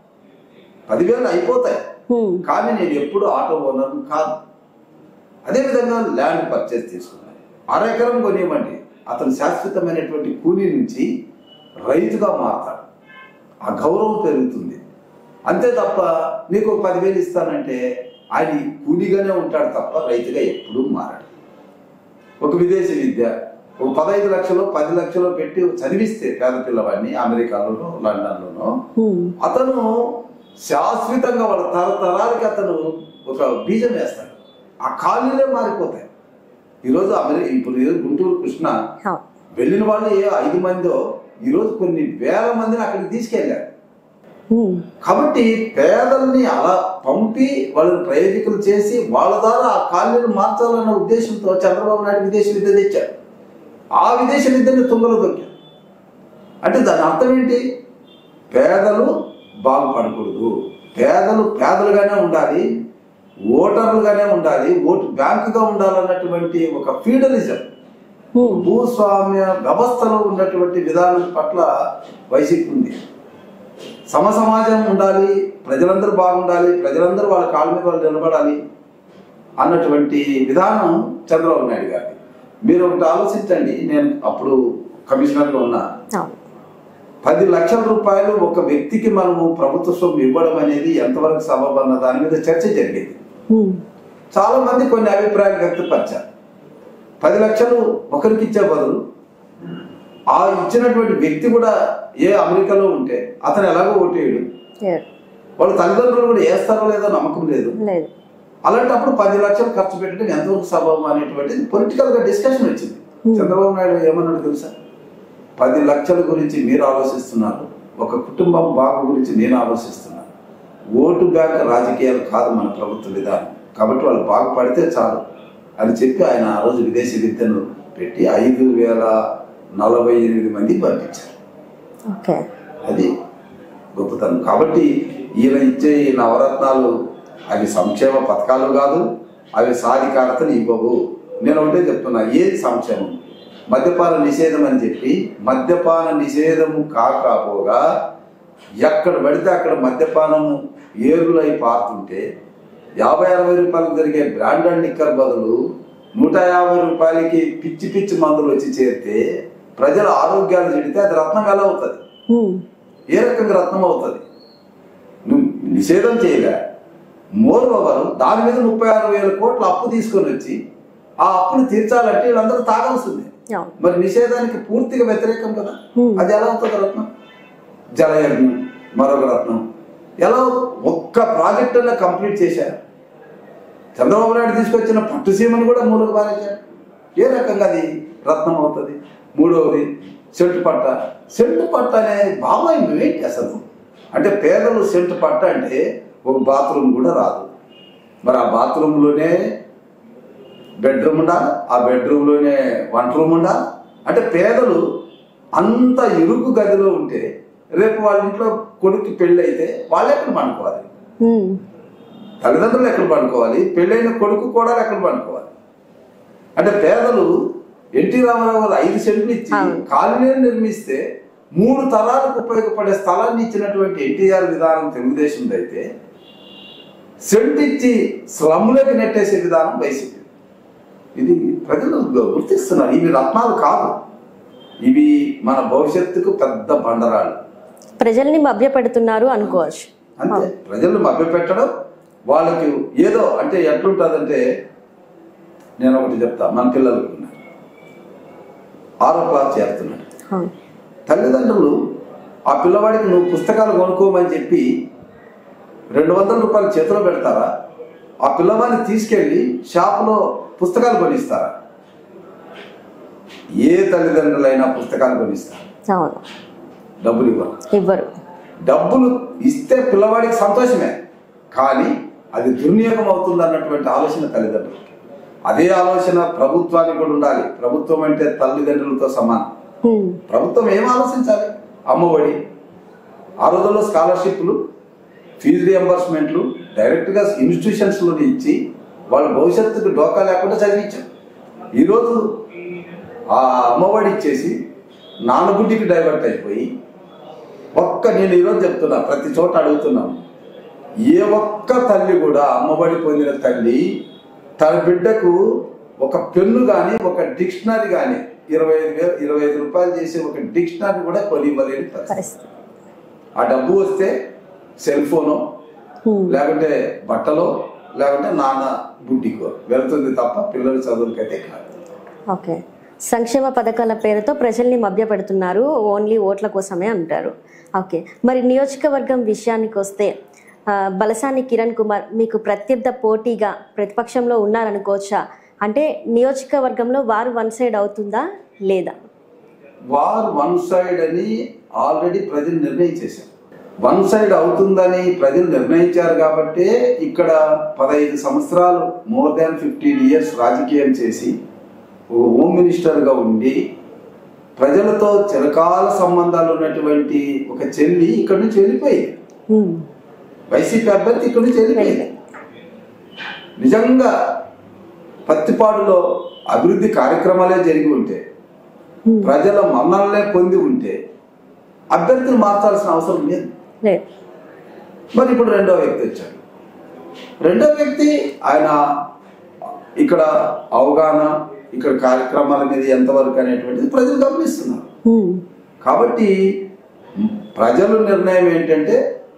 పదివేలు అయిపోతాయి. కానీ నేను ఎప్పుడు ఆటో ఓనర్ కాదు. అదేవిధంగా ల్యాండ్ పర్చేస్ తీసుకున్నాను, అర ఎకరం కొనివ్వండి, అతను శాశ్వతమైనటువంటి కూలీ నుంచి రైతుగా మారతాడు, ఆ గౌరవం పెరుగుతుంది. అంతే తప్ప నీకు ఒక పదివేలు ఇస్తానంటే ఆయన కూలీగానే ఉంటాడు తప్ప రైతుగా ఎప్పుడూ మారాడు. ఒక విదేశీ విద్య ఒక పదహైదు లక్షలు పది లక్షలు పెట్టి చదివిస్తే పేద పిల్లవాడిని అమెరికాలోనో లండన్లోనో అతను శాశ్వతంగా వాళ్ళ తరతరాలకి అతను ఒక బీజం వేస్తాడు. ఆ ఖాళీలే మారిపోతాయి. ఈరోజు అమెరికా ఇప్పుడు గుంటూరు కృష్ణ వెళ్ళిన వాళ్ళు ఏ ఐదు మందో ఈరోజు కొన్ని వేల మందిని అక్కడికి తీసుకెళ్ళారు. కాబట్టి పేదల్ని అలా పంపి వాళ్ళని ప్రయోజకులు చేసి వాళ్ళ ద్వారా ఆ ఖాళీలు మార్చాలన్న ఉద్దేశంతో చంద్రబాబు నాయుడు విదేశీ విద్య తెచ్చారు. ఆ విదేశీ విద్యని తుంగలో దొక్కారు. అంటే దాని అర్థం ఏంటి? పేదలు బాగుపడకూడదు, పేదలు పేదలుగానే ఉండాలి, ఓటర్లుగానే ఉండాలి, ఓటు బ్యాంకుగా ఉండాలన్నటువంటి ఒక ఫీడలిజం, భూస్వామ్య వ్యవస్థలో ఉన్నటువంటి విధానం పట్ల వైసీపీ ఉంది. సమ సమాజం ఉండాలి, ప్రజలందరూ బాగుండాలి, ప్రజలందరూ వాళ్ళ కాళ్ళ మీద వాళ్ళు నిలబడాలి అన్నటువంటి విధానం చంద్రబాబు నాయుడు గారి. మీరు ఒకటి ఆలోచించండి, నేను అప్పుడు కమిషనర్గా ఉన్నా, పది లక్షల రూపాయలు ఒక వ్యక్తికి మనము ప్రభుత్వ సొమ్ము ఇవ్వడం అనేది ఎంతవరకు సబబు అన్న దాని మీద చర్చ జరిగేది. చాలా మంది కొన్ని అభిప్రాయాలు వ్యక్తపరిచారు. పది లక్షలు ఒకరికి ఇచ్చే బదులు ఆ ఇచ్చినటువంటి వ్యక్తి కూడా ఏ అమెరికాలో ఉంటే అతను ఎలాగో ఓటేయడు, వాళ్ళ తల్లిదండ్రులు కూడా వేస్తారో లేదో నమ్మకం లేదు. అలాంటప్పుడు పది లక్షలు ఖర్చు పెట్టడం ఎంతవరకు సబబు అనేటువంటిది పొలిటికల్ గా డిస్కషన్ వచ్చింది. చంద్రబాబు నాయుడు ఏమన్నాడు తెలుసా? పది లక్షల గురించి మీరు ఆలోచిస్తున్నారు, ఒక కుటుంబం బాగు గురించి నేను ఆలోచిస్తున్నాను. ఓటు బ్యాంక్ రాజకీయాలు కాదు మన ప్రభుత్వ విధానం, కాబట్టి వాళ్ళు బాగుపడితే చాలు అని చెప్పి ఆయన ఆ రోజు విదేశీ విద్యను పెట్టి ఐదు వేల నలభై ఎనిమిది మందికి పంపించారు. అది గొప్పతనం. కాబట్టి ఈయన ఇచ్చే ఈ నవరత్నాలు అవి సంక్షేమ పథకాలు కాదు, అవి సాధికారతలు ఇవ్వవు. నేను ఒకటే చెప్తున్నా, ఏది సంక్షేమం? మద్యపాన నిషేధం అని చెప్పి మద్యపాన నిషేధము కాకపోగా ఎక్కడ పడితే అక్కడ మద్యపానము ఏరులై పారుతుంటే యాభై అరవై రూపాయలకు జరిగే బ్రాండెడ్ లిక్కర్ బదులు నూట యాభై రూపాయలకి పిచ్చి పిచ్చి మందులు వచ్చి చేరితే ప్రజల ఆరోగ్యాలు చెడితే అది రత్నం ఎలా అవుతుంది? ఏ రకంగా రత్నం అవుతుంది? నువ్వు నిషేధం చేయలే, మోర్ ఓవర్ దాని మీద ముప్పై ఆరు వేల కోట్ల అప్పు తీసుకొని వచ్చి ఆ అప్పును తీర్చాలంటే వీళ్ళందరూ తాగాల్సిందే. మరి నిషేధానికి పూర్తిగా వ్యతిరేకం కదా, అది ఎలా అవుతుంది రత్నం? జలయజ్ఞం మరొక రత్నం ఎలా ఒక్క ప్రాజెక్ట్ అన్నా కంప్లీట్ చేశారు. చంద్రబాబు నాయుడు తీసుకొచ్చిన పట్టుసీమను కూడా మూలకు బారేశారు. ఏ రకంగా అది రత్నం అవుతుంది? మూడవది సెంటు పట్ట. సెంటు పట్ట అనే భావం ఏంటి అసలు? అంటే పేదలు సెంటు పట్ట అంటే ఒక బాత్రూమ్ కూడా రాదు, మరి ఆ బాత్రూంలోనే బెడ్రూమ్ ఉండాలి, ఆ బెడ్రూమ్లోనే వంట రూమ్ ఉండాలి. అంటే పేదలు అంత ఇరుకు గదిలో ఉంటే రేపు వాళ్ళ ఇంట్లో కొడుకు పెళ్ళి అయితే వాళ్ళు ఎక్కడ పండుకోవాలి? తల్లిదండ్రులు ఎక్కడ పండుకోవాలి? పెళ్ళైన కొడుకు కూడా ఎక్కడ పండుకోవాలి? అంటే పేదలు ఎన్టీ రామారావు గారు ఐదు సెంట్లు ఇచ్చి కాలనీలు నిర్మిస్తే మూడు తరాలకు ఉపయోగపడే స్థలాన్ని ఇచ్చినటువంటి ఎన్టీఆర్ విధానం తెలుగుదేశం అయితే, సెంట్ ఇచ్చి స్లమ్లోకి నెట్టేసే విధానం వైసీపీ. ఇది ప్రజలు గుర్తిస్తున్నారు. ఇవి రత్నాలు కాదు, ఇవి మన భవిష్యత్తుకు పెద్ద బండరాళ్ళు. ప్రజల్ని మభ్యపెడుతున్నారు అనుకోవచ్చు. అంతే, ప్రజల్ని మభ్యపెట్టడం, వాళ్ళకి ఏదో అంటే ఎట్లుంటుందంటే, నేను ఒకటి చెప్తా, మన పిల్లలు ఉన్నారు, ఆరో క్లాస్ చేరుతున్నాడు. తల్లిదండ్రులు ఆ పిల్లవాడికి నువ్వు పుస్తకాలు కొనుక్కోమని చెప్పి రెండు వందల రూపాయలు చేతిలో పెడతారా? ఆ పిల్లవాడిని తీసుకెళ్ళి షాపులో పుస్తకాలు కొనిస్తారా? ఏ తల్లిదండ్రులైనా పుస్తకాలు కొనిస్తారు, డబ్బులు ఇవ్వరు ఇవ్వరు డబ్బులు ఇస్తే పిల్లవాడికి సంతోషమే, కానీ అది దుర్వినియోగం అవుతుంది అన్నటువంటి ఆలోచన తల్లిదండ్రులకి. అదే ఆలోచన ప్రభుత్వానికి కూడా ఉండాలి. ప్రభుత్వం అంటే తల్లిదండ్రులతో సమానం. ప్రభుత్వం ఏం ఆలోచించాలి? అమ్మఒడి, ఆ రోజుల్లో స్కాలర్షిప్లు, ఫీజు రియంబర్స్మెంట్లు డైరెక్ట్గా ఇన్స్టిట్యూషన్స్లో ఇచ్చి వాళ్ళ భవిష్యత్తుకు డోకా లేకుండా చదివించాం. ఈరోజు ఆ అమ్మఒడి ఇచ్చేసి నాన్నబుడ్డికి డైవర్ట్ అయిపోయి, ఒక్క నేను ఈరోజు చెప్తున్నా, ప్రతి చోట అడుగుతున్నాను, ఏ ఒక్క తల్లి కూడా అమ్మఒడి పొందిన తల్లి తన బిడ్డకు ఒక పెన్ను కానీ ఒక డిక్షనరీ కానీ ఇరవై ఐదు వేలు ఇరవై ఐదు రూపాయలు చేసి ఒక డిక్షనరీ కూడా కొనివ్వలేని పరిస్థితి. ఆ డబ్బు వస్తే సెల్ ఫోను, లేకుంటే బట్టలో, లేకుంటే నాన్న బుడ్డికో వెళ్తుంది తప్ప పిల్లల చదువులకైతే కాదు. ఓకే, సంక్షేమ పథకాల పేరుతో ప్రజల్ని మభ్యపెడుతున్నారు, ఓన్లీ ఓట్ల కోసమే అంటారు. ఓకే, మరి నియోజకవర్గం విషయానికి వస్తే బలసాని కిరణ్ కుమార్ మీకు ప్రత్యర్థ పోటీగా ప్రతిపక్షంలో ఉన్నారనుకోవచ్చా? అంటే నియోజకవర్గంలో వారు వన్ సైడ్ అవుతుందా లేదా? వారు వన్ సైడ్ అని ఆల్రెడీ ప్రజలు నిర్ణయించేశారు. వన్ సైడ్ అవుతుందని ప్రజలు నిర్ణయించారు కాబట్టి ఇక్కడ పదహైదు సంవత్సరాలు మోర్ దాన్ ఫిఫ్టీన్ ఇయర్స్ రాజకీయం చేసి హోమ్ మినిస్టర్గా ఉండి ప్రజలతో చిరకాల సంబంధాలు ఉన్నటువంటి ఒక చెల్లి ఇక్కడ నుంచి వెళ్ళిపోయింది. వైసీపీ అభ్యర్థి ఇక్కడ నుంచి వెళ్ళిపోయింది. నిజంగా పత్తిపాడులో అభివృద్ధి కార్యక్రమాలే జరిగి ఉంటే, ప్రజల మన్ననలే పొంది ఉంటే అభ్యర్థులు మార్చాల్సిన అవసరం లేదు. మరి ఇప్పుడు రెండో వ్యక్తి వచ్చాడు. రెండో వ్యక్తి ఆయన ఇక్కడ అవగాహన, ఇక్కడ కార్యక్రమాల మీద ఎంతవరకు అనేటువంటిది ప్రజలు గమనిస్తున్నారు. కాబట్టి ప్రజల నిర్ణయం ఏంటంటే,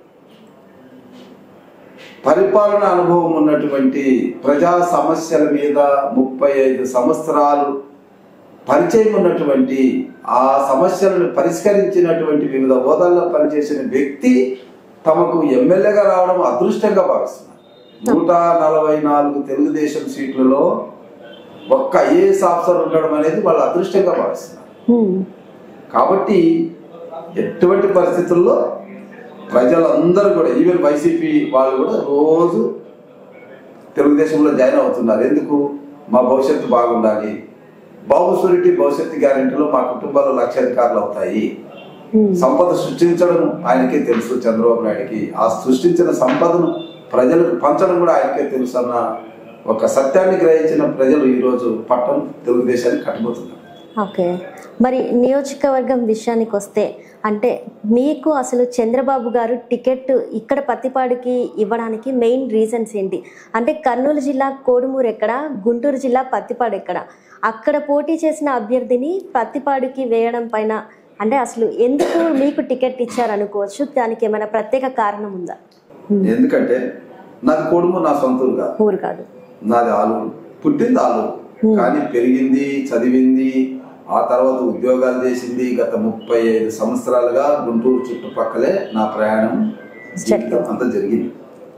పరిపాలన అనుభవం ఉన్నటువంటి, ప్రజా సమస్యల మీద ముప్పై ఐదు సంవత్సరాలు పరిచయం ఉన్నటువంటి, ఆ సమస్యలను పరిష్కరించినటువంటి వివిధ హోదాల్లో పనిచేసిన వ్యక్తి తమకు ఎమ్మెల్యేగా రావడం అదృష్టంగా భావిస్తున్నారు. నూట నలభై నాలుగు తెలుగుదేశం సీట్లలో ఒక్క ఐఏఎస్ ఆఫీసర్ ఉండడం అనేది వాళ్ళు అదృష్టంగా భావిస్తున్నారు. కాబట్టి ఎటువంటి పరిస్థితుల్లో ప్రజలందరూ కూడా, ఈవెన్ వైసీపీ వాళ్ళు కూడా రోజు తెలుగుదేశంలో జాయిన్ అవుతున్నారు. ఎందుకు? మా భవిష్యత్తు బాగుండాలి, బాబు షూరిటీ భవిష్యత్తు గ్యారెంటీలో మా కుటుంబాలు లక్షాధికారులు అవుతాయి, సంపద సృష్టించడం ఆయనకే తెలుసు చంద్రబాబు నాయుడికి, ఆ సృష్టించిన సంపదను ప్రజలకు పంచడం కూడా ఆయనకే తెలుసు అన్న ఒక సత్యాన్ని గ్రహించిన ప్రజలు ఈరోజు పట్టం తెలుగుదేశానికి కట్టుబోతున్నారు. ఓకే, మరి నియోజకవర్గం విషయానికి వస్తే, అంటే మీకు అసలు చంద్రబాబు గారు టికెట్ ఇక్కడ పత్తిపాడుకి ఇవ్వడానికి మెయిన్ రీజన్స్ ఏంటి? అంటే కర్నూలు జిల్లా కోడుమూరు ఎక్కడ, గుంటూరు జిల్లా పత్తిపాడు ఎక్కడ, అక్కడ పోటీ చేసిన అభ్యర్థిని పత్తిపాడుకి వేయడం పైన అంటే అసలు ఎందుకు మీకు టికెట్ ఇచ్చారు అనుకోవచ్చు? దానికి ఏమైనా ప్రత్యేక కారణం ఉందా? ఎందుకంటే నాది కోడుమూరు నా సొంత ఊరు కాదు, ఊరు కాదు, నాది ఆలూరు, పుట్టింది ఆలూరు, కానీ పెరిగింది, చదివింది, ఆ తర్వాత ఉద్యోగాలు చేసింది. గత ముప్పై ఐదు సంవత్సరాలుగా గుంటూరు చుట్టుపక్కలే నా ప్రయాణం అంతా జరిగింది.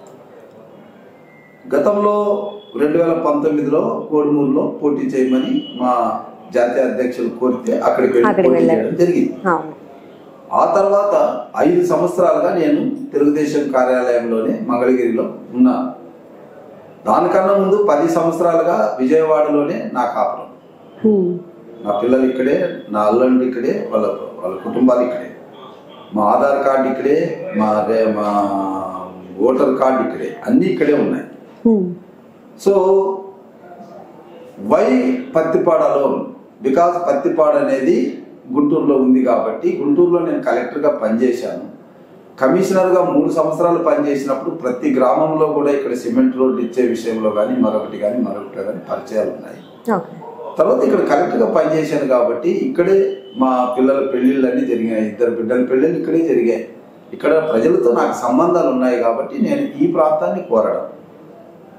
గతంలో రెండు వేల పంతొమ్మిదిలో కోడుమూరులో పోటీ చేయమని మా జాతీయ అధ్యక్షులు కోరితే అక్కడికి వెళ్ళి చేయడం జరిగింది. ఆ తర్వాత ఐదు సంవత్సరాలుగా నేను తెలుగుదేశం కార్యాలయంలోనే మంగళగిరిలో ఉన్నాను. దానికన్నా ముందు పది సంవత్సరాలుగా విజయవాడలోనే నా కాపురం. నా పిల్లలు ఇక్కడే, నా అల్లుళ్ళు ఇక్కడే, వాళ్ళ వాళ్ళ కుటుంబాలు ఇక్కడే, మా ఆధార్ కార్డు ఇక్కడే, మా మా ఓటర్ కార్డు ఇక్కడే, అన్నీ ఇక్కడే ఉన్నాయి. సో వై పత్తిపాడలో? బికాస్ పత్తిపాడు అనేది గుంటూరులో ఉంది కాబట్టి, గుంటూరులో నేను కలెక్టర్గా పనిచేశాను. కమిషనర్గా మూడు సంవత్సరాలు పనిచేసినప్పుడు ప్రతి గ్రామంలో కూడా ఇక్కడ సిమెంట్ రోడ్లు ఇచ్చే విషయంలో కానీ మరొకటి కానీ మరొకటి కానీ పరిచయాలు ఉన్నాయి. తర్వాత ఇక్కడ కలెక్టర్గా పనిచేశాను కాబట్టి ఇక్కడే మా పిల్లల పెళ్ళిళ్ళు అన్నీ జరిగాయి. ఇద్దరు బిడ్డల పెళ్ళిళ్ళు ఇక్కడే జరిగాయి. ఇక్కడ ప్రజలతో నాకు సంబంధాలు ఉన్నాయి కాబట్టి నేను ఈ ప్రాంతాన్ని కోరడం.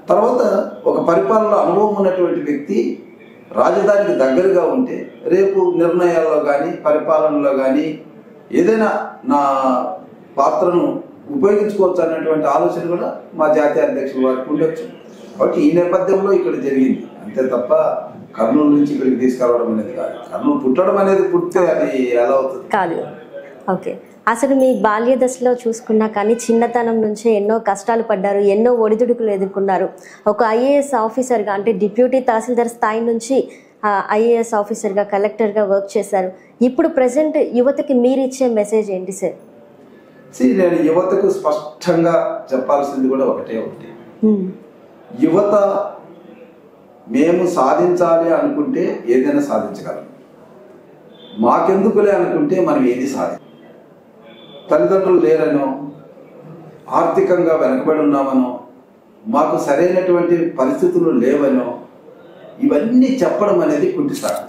తర్వాత ఒక పరిపాలన అనుభవం ఉన్నటువంటి వ్యక్తి రాజధానికి దగ్గరగా ఉంటే రేపు నిర్ణయాల్లో కానీ పరిపాలనలో కానీ ఏదైనా నా పాత్రను ఉపయోగించుకోవచ్చు అన్నటువంటి ఆలోచన కూడా మా జాతీయ అధ్యక్షుల వారికి ఉండొచ్చు. కాబట్టి ఈ నేపథ్యంలో ఇక్కడ జరిగింది అంతే తప్ప కర్నూలు నుంచి ఇక్కడికి తీసుకురావడం అనేది కాదు. కర్నూలు పుట్టడం అనేది పుట్టితే అది ఎలా అవుతుంది కాదు. ఓకే, అసలు మీ బాల్య దశలో చూసుకున్నా కానీ చిన్నతనం నుంచే ఎన్నో కష్టాలు పడ్డారు, ఎన్నో ఒడిదుడుకులు ఎదుర్కొన్నారు. ఒక ఐఏఎస్ ఆఫీసర్గా అంటే డిప్యూటీ తహసీల్దార్ స్థాయి నుంచి ఐఏఎస్ ఆఫీసర్గా కలెక్టర్గా వర్క్ చేశారు. ఇప్పుడు ప్రజెంట్ యువతకి మీరు ఇచ్చే మెసేజ్ ఏంటి సార్? నేను యువతకు స్పష్టంగా చెప్పాల్సింది కూడా ఒకటే ఒకటి, యువత మేము సాధించాలి అనుకుంటే ఏదైనా సాధించగలం, మాకెందుకులే అనుకుంటే మనం ఏది సాధి తల్లిదండ్రులు లేరనో ఆర్థికంగా వెనకబడి ఉన్నామనో మాకు సరైనటువంటి పరిస్థితులు లేవనో ఇవన్నీ చెప్పడం అనేది కుంటిసాగు.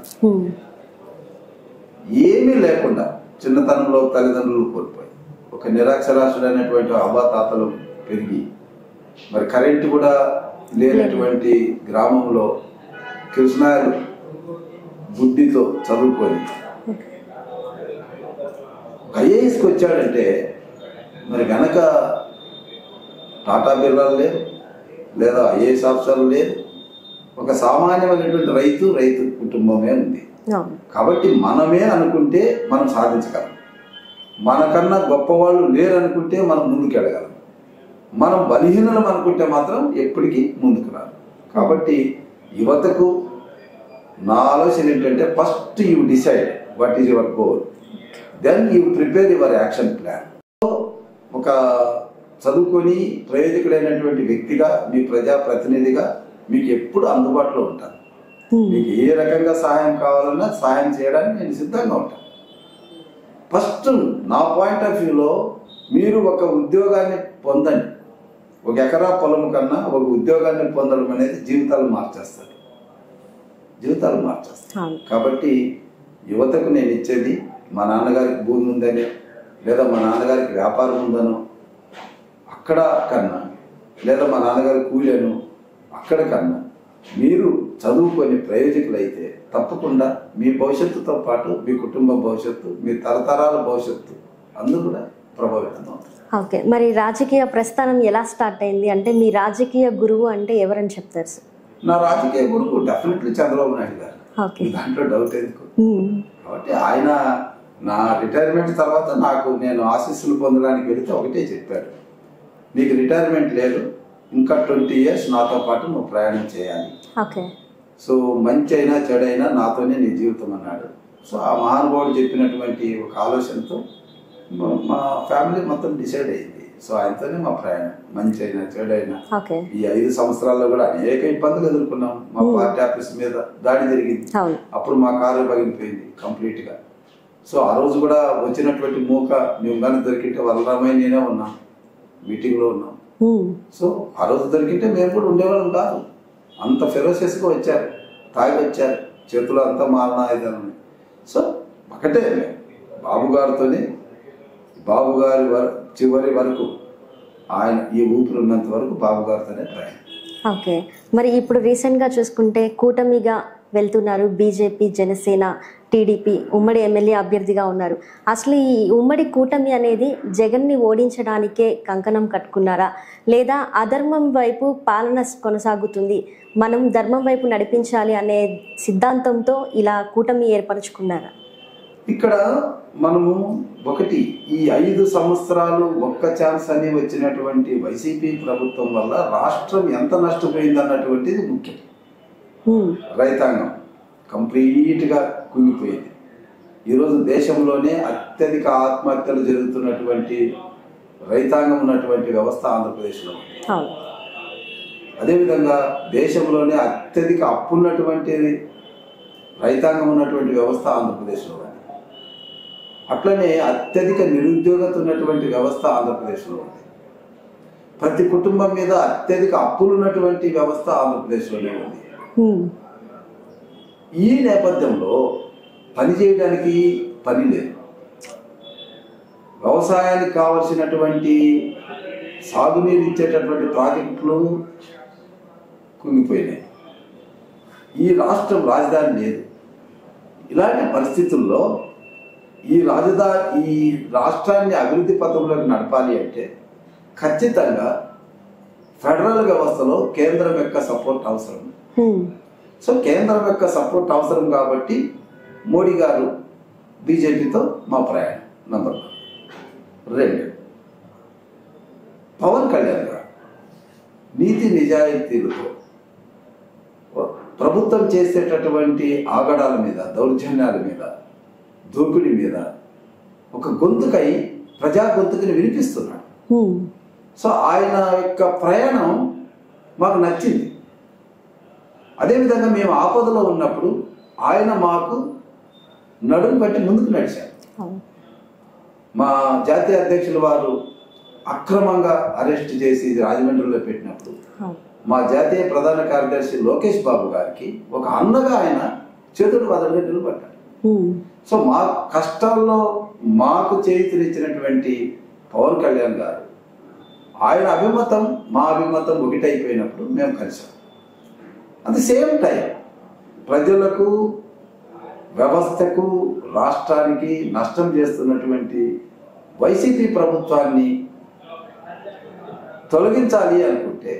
ఏమీ లేకుండా చిన్నతనంలో తల్లిదండ్రులు కోల్పోయి ఒక నిరాక్షరాస్యుడైనటువంటి అవ్వాతాతలు పెరిగి మరి కరెంటు కూడా లేనటువంటి గ్రామంలో కృష్ణాయలు బుద్ధితో చదువుకొని ఐఏఎస్కి వచ్చాడంటే మరి వెనక టాటా బిర్లాలు లేదు, లేదా ఐఏఎస్ ఆఫీసర్లు లేదు, ఒక సామాన్యమైనటువంటి రైతు రైతు కుటుంబమే ఉంది. కాబట్టి మనమే అనుకుంటే మనం సాధించగలం, మనకన్నా గొప్పవాళ్ళు లేరనుకుంటే మనం ముందుకు వెళ్ళగలం, మనం బలహీనలం అనుకుంటే మాత్రం ఎప్పటికీ ముందుకు రాదు. కాబట్టి యువతకు నా ఆలోచన ఏంటంటే first you decide what is your goal, then you prepare your action plan. ఒక చదువుకొని ప్రయోజకుడైనటువంటి వ్యక్తిగా మీ ప్రజా ప్రతినిధిగా మీకు ఎప్పుడు అందుబాటులో ఉంటాను. మీకు ఏ రకంగా సహాయం కావాలన్నా సహాయం చేయడానికి నేను సిద్ధంగా ఉంటాను. ఫస్ట్ నా పాయింట్ ఆఫ్ వ్యూలో మీరు ఒక ఉద్యోగాన్ని పొందండి. ఒక ఎకరా పొలం కన్నా ఒక ఉద్యోగాన్ని పొందడం అనేది జీవితాలు మార్చేస్తారు, జీవితాలు మార్చేస్తారు. కాబట్టి యువతకు నేను ఇచ్చేది, మా నాన్నగారికి భూమి ఉందని లేదా మా నాన్నగారికి వ్యాపారం ఉందనో అక్కడ కన్నా, లేదా మా నాన్నగారి కూలీను అక్కడ కన్నా మీరు చదువుకొని ప్రయోజకులైతే తప్పకుండా మీ భవిష్యత్తుతో పాటు మీ కుటుంబ భవిష్యత్తు, మీ తరతరాల భవిష్యత్తు అందుకు కూడా ప్రభావితం అవుతుంది. ఓకే, మరి రాజకీయ ప్రస్థానం ఎలా స్టార్ట్ అయింది? అంటే మీ రాజకీయ గురువు అంటే ఎవరని చెప్తారు సార్? నా రాజకీయ గురువు డెఫినెట్లీ చంద్రబాబు నాయుడు గారు, దాంట్లో డౌట్ ఎందుకు. కాబట్టి ఆయన నా రిటైర్మెంట్ తర్వాత నాకు నేను ఆశీస్సులు పొందడానికి వెళితే ఒకటే చెప్పాడు, నీకు రిటైర్మెంట్ లేదు, ఇంకా ట్వంటీ ఇయర్స్ నాతో పాటు నువ్వు ప్రయాణం చేయాలి. సో మంచి అయినా చెడైనా నాతోనే నీ జీవితం అన్నాడు. సో ఆ మహానుభావుడు చెప్పినటువంటి ఒక ఆలోచనతో మా ఫ్యామిలీ మొత్తం డిసైడ్ అయింది. సో ఆయనతోనే మా ప్రయాణం, మంచి అయినా చెడైనా. ఈ ఐదు సంవత్సరాల్లో కూడా అనేక ఇబ్బందులు ఎదుర్కొన్నాం. మా పార్టీ ఆఫీస్ మీద దాడి జరిగింది, అప్పుడు మా కారు పగిలిపోయింది కంప్లీట్ గా. సో ఆ రోజు కూడా వచ్చినటువంటి మూక మేము కానీ దొరికింటే వల్లరామయ్య నేనే ఉన్నాం, మీటింగ్ లో ఉన్నాం. సో ఆ రోజు దొరికింటే మేము కూడా ఉండేవాళ్ళం కాదు. అంత ఫెరోసియస్ గా వచ్చారు, తాగి వచ్చారు, చేతులు అంతా మారణాయుధాలు. సో ఒకటే బాబు గారితోనే, బాబు గారి చివరి వరకు ఆయన ఈ ఊపిరి ఉన్నంత వరకు బాబు గారితోనే ప్రయాణం. ఓకే, మరి ఇప్పుడు రీసెంట్గా చూసుకుంటే కూటమిగా వెళ్తున్నారు, బీజేపీ, జనసేన, టీడీపీ ఉమ్మడి ఎమ్మెల్యే అభ్యర్థిగా ఉన్నారు. అసలు ఈ ఉమ్మడి కూటమి అనేది జగన్ని ఓడించడానికే కంకణం కట్టుకున్నారా, లేదా అధర్మం వైపు పాలన కొనసాగుతుంది, మనం ధర్మం వైపు నడిపించాలి అనే సిద్ధాంతంతో ఇలా కూటమి ఏర్పరచుకున్నారా? ఇక్కడ మనము ఒకటి, ఈ ఐదు సంవత్సరాలు ఒక్క ఛాన్స్ అని వచ్చినటువంటి వైసీపీ ప్రభుత్వం వల్ల రాష్ట్రం ఎంత నష్టపోయింది అన్నటువంటిది ముఖ్యం. రైతాంగం కంప్లీట్ గా కుంగిపోయింది. ఈరోజు దేశంలోనే అత్యధిక ఆత్మహత్యలు జరుగుతున్నటువంటి రైతాంగం ఉన్నటువంటి వ్యవస్థ ఆంధ్రప్రదేశ్లో ఉంది. అదేవిధంగా దేశంలోనే అత్యధిక అప్పున్నటువంటి రైతాంగం ఉన్నటువంటి వ్యవస్థ ఆంధ్రప్రదేశ్లో ఉంది. అట్లనే అత్యధిక నిరుద్యోగత ఉన్నటువంటి వ్యవస్థ ఆంధ్రప్రదేశ్లో ఉంది. ప్రతి కుటుంబం మీద అత్యధిక అప్పులు ఉన్నటువంటి వ్యవస్థ ఆంధ్రప్రదేశ్లోనే ఉంది. ఈ నేపథ్యంలో పని చేయడానికి పని లేదు, వ్యవసాయానికి కావలసినటువంటి సాగునీరు ఇచ్చేటటువంటి ప్రాజెక్టులు కుంగిపోయినాయి. ఈ రాష్ట్రం రాజధాని లేదు. ఇలాంటి పరిస్థితుల్లో ఈ రాజధాని ఈ రాష్ట్రాన్ని అభివృద్ధి పథంలోకి నడపాలి అంటే ఖచ్చితంగా ఫెడరల్ వ్యవస్థలో కేంద్రం యొక్క సపోర్ట్ అవసరం. సో కేంద్రం యొక్క సపోర్ట్ అవసరం కాబట్టి మోడీ గారు బీజేపీతో మా ప్రయాణం నంబర్ వన్. రెండు, పవన్ కళ్యాణ్ గారు నీతి నిజాయితీలతో ప్రభుత్వం చేసేటటువంటి ఆగడాల మీద, దౌర్జన్యాల మీద, దోపిడీ మీద ఒక గొంతుకై ప్రజా గొంతుకుని వినిపిస్తున్నాడు. సో ఆయన యొక్క ప్రయాణం మాకు నచ్చింది. అదేవిధంగా మేము ఆపదలో ఉన్నప్పుడు ఆయన మాకు నడుము బట్టి ముందుకు నడిచారు. మా జాతీయ అధ్యక్షులు వారు అక్రమంగా అరెస్ట్ చేసి రాజమండ్రిలో పెట్టినప్పుడు మా జాతీయ ప్రధాన కార్యదర్శి లోకేష్ బాబు గారికి ఒక అన్నగా ఆయన చేతుడు వదలగా నిలబడ్డాడు. సో మా కష్టాల్లో మాకు చేతులిచ్చినటువంటి పవన్ కళ్యాణ్ గారు ఆయన అభిమతం మా అభిమతం ఒకటైపోయినప్పుడు మేము కలిసాం. అట్ ది సేమ్ టైం ప్రజలకు, వ్యవస్థకు, రాష్ట్రానికి నష్టం చేస్తున్నటువంటి వైసీపీ ప్రభుత్వాన్ని తొలగించాలి అనుకుంటే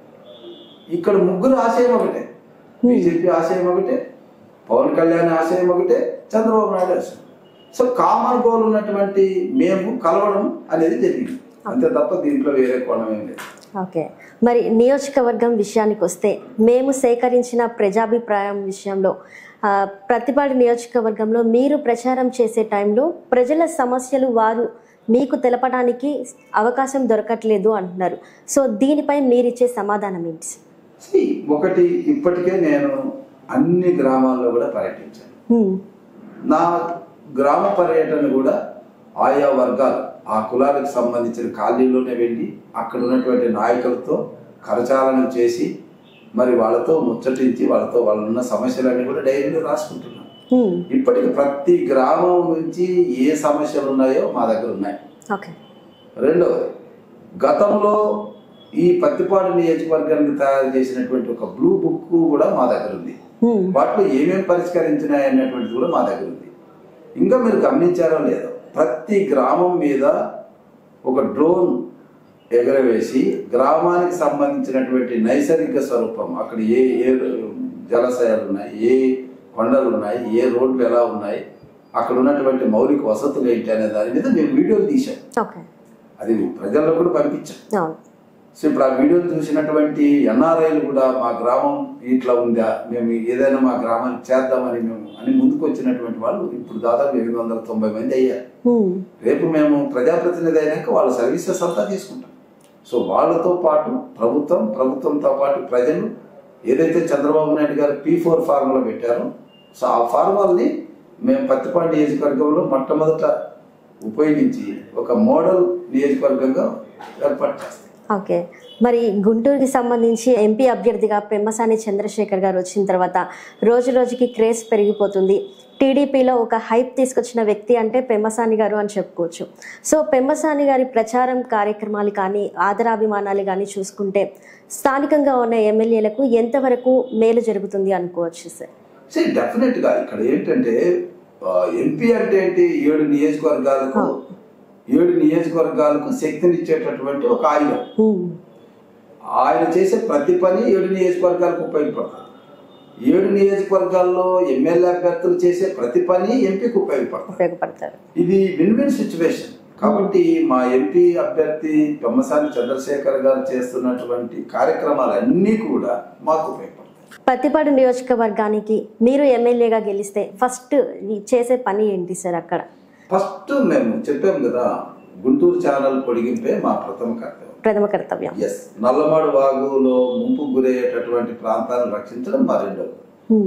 ఇక్కడ ముగ్గురు ఆశయం ఒకటే. బీజేపీ ఆశయం ఒకటే, పవన్ కళ్యాణ్ ఆశయం ఒకటే, చంద్రబాబు నాయుడు ఆశయం. సో కామన్ గోల్ ఉన్నటువంటి మేము కలవడం అనేది జరిగింది, అంతే తప్ప దీంట్లో వేరే కోణం ఏం లేదు. ఓకే, మరి నియోజకవర్గం విషయానికి వస్తే మేము సేకరించిన ప్రజాభిప్రాయం విషయంలో ప్రతిపాడు నియోజకవర్గంలో మీరు ప్రచారం చేసే టైంలో ప్రజల సమస్యలు వారు మీకు తెలపడానికి అవకాశం దొరకట్లేదు అంటున్నారు. సో దీనిపై మీరిచ్చే సమాధానం ఏంటి? ఒకటి, ఇప్పటికే నేను అన్ని గ్రామాల్లో కూడా పర్యటించాను. నా గ్రామ పర్యటన కూడా ఆయా వర్గాలు, ఆ కులాలకు సంబంధించిన కాలనీలోనే వెళ్ళి అక్కడ ఉన్నటువంటి నాయకులతో కరచాలనం చేసి మరి వాళ్ళతో ముచ్చటించి వాళ్ళతో వాళ్ళు ఉన్న సమస్యలన్నీ కూడా డైరీలో రాసుకుంటున్నాను. ఇప్పటికి ప్రతి గ్రామం నుంచి ఏ సమస్యలు ఉన్నాయో మా దగ్గర ఉన్నాయి. రెండవది, గతంలో ఈ పత్తిపాడు నియోజకవర్గానికి తయారు చేసినటువంటి ఒక బ్లూ బుక్ కూడా మా దగ్గర ఉంది. వాటిలో ఏమేమి పరిష్కరించినాయి అన్నటువంటిది కూడా మా దగ్గర ఉంది. ఇంకా మీరు గమనించారో లేదో, ప్రతి గ్రామం మీద ఒక డ్రోన్ ఎగరవేసి గ్రామానికి సంబంధించినటువంటి నైసర్గిక స్వరూపం, అక్కడ ఏ ఏ జలాశయాలు ఉన్నాయి, ఏ కొండలు ఉన్నాయి, ఏ రోడ్లు ఎలా ఉన్నాయి, అక్కడ ఉన్నటువంటి మౌలిక వసతులు ఏంటి అనే దాని మీద మేము వీడియోలు తీసాం. అది ప్రజల్లో కూడా పంపించాం. సో ఇప్పుడు ఆ వీడియోలు చూసినటువంటి ఎన్ఆర్ఐలు కూడా మా గ్రామం ఇట్లా ఉందా, మేము ఏదైనా మా గ్రామానికి చేద్దామని మేము అని ముందుకు వచ్చినటువంటి వాళ్ళు ఇప్పుడు దాదాపు ఎనిమిది వందల తొంభై మంది అయ్యారు. రేపు మేము ప్రజాప్రతినిధి అయినాక వాళ్ళ సర్వీసెస్ అంతా తీసుకుంటాం. సో వాళ్ళతో పాటు ప్రభుత్వం, ప్రభుత్వంతో పాటు ప్రజలు ఏదైతే చంద్రబాబు నాయుడు గారు పీ ఫోర్ ఫార్ములా పెట్టారో, సో ఆ ఫార్ములాని మేము పత్తిపాడు నియోజకవర్గంలో మొట్టమొదట ఉపయోగించి ఒక మోడల్ నియోజకవర్గంగా ఏర్పాటు చేస్తాం. ఓకే, మరి గుంటూరుకి సంబంధించి ఎంపీ అభ్యర్థిగా పెమ్మసాని చంద్రశేఖర్ గారు వచ్చిన తర్వాత రోజు రోజుకి క్రేజ్ పెరిగిపోతుంది. టీడీపీలో ఒక హైప్ తీసుకొచ్చిన వ్యక్తి అంటే పెమ్మసాని గారు అని చెప్పుకోవచ్చు. సో పెమ్మసాని గారి ప్రచారం కార్యక్రమాలు కానీ, ఆదరాభిమానాలు కానీ చూసుకుంటే స్థానికంగా ఉన్న ఎమ్మెల్యేలకు ఎంతవరకు మేలు జరుగుతుంది అనుకోవచ్చు సార్? సరే, డెఫినెట్ గా ఇక్కడ ఏంటంటే ఎంపీ అంటే ఏంటి, ఏడు నియోజకవర్గాలకు ఏడు నియోజకవర్గాలకు శక్తిని ఇచ్చేటటువంటి ఒక ఆయుధం. ఆయన చేసే ప్రతి పని ఏడు నియోజకవర్గాలకు ఉపయోగపడుతుంది. ఏడు నియోజకవర్గాల్లో ఎమ్మెల్యే అభ్యర్థులు చేసే ప్రతి పని ఎంపీకి ఉపయోగపడతారు. ఇది విన్ విన్ సిచ్యువేషన్. కాబట్టి మా ఎంపీ అభ్యర్థి పెమ్మసాని చంద్రశేఖర్ గారు చేస్తున్నటువంటి కార్యక్రమాలన్నీ కూడా మాకు ఉపయోగపడతాయి. పత్తిపాడు నియోజకవర్గానికి మీరు ఎమ్మెల్యేగా గెలిస్తే ఫస్ట్ చేసే పని ఏంటి సార్? అక్కడ ఫస్ట్ మేము చెప్పాం కదా, గుంటూరు ఛానల్ పొడిగింపే మా ప్రథమ కర్తవ్యం ప్రథమ కర్తవ్యం ఎస్ నల్లమాడు వాగులో ముంపు గురయ్యేటటువంటి ప్రాంతాలను రక్షించడం మా రెండవది.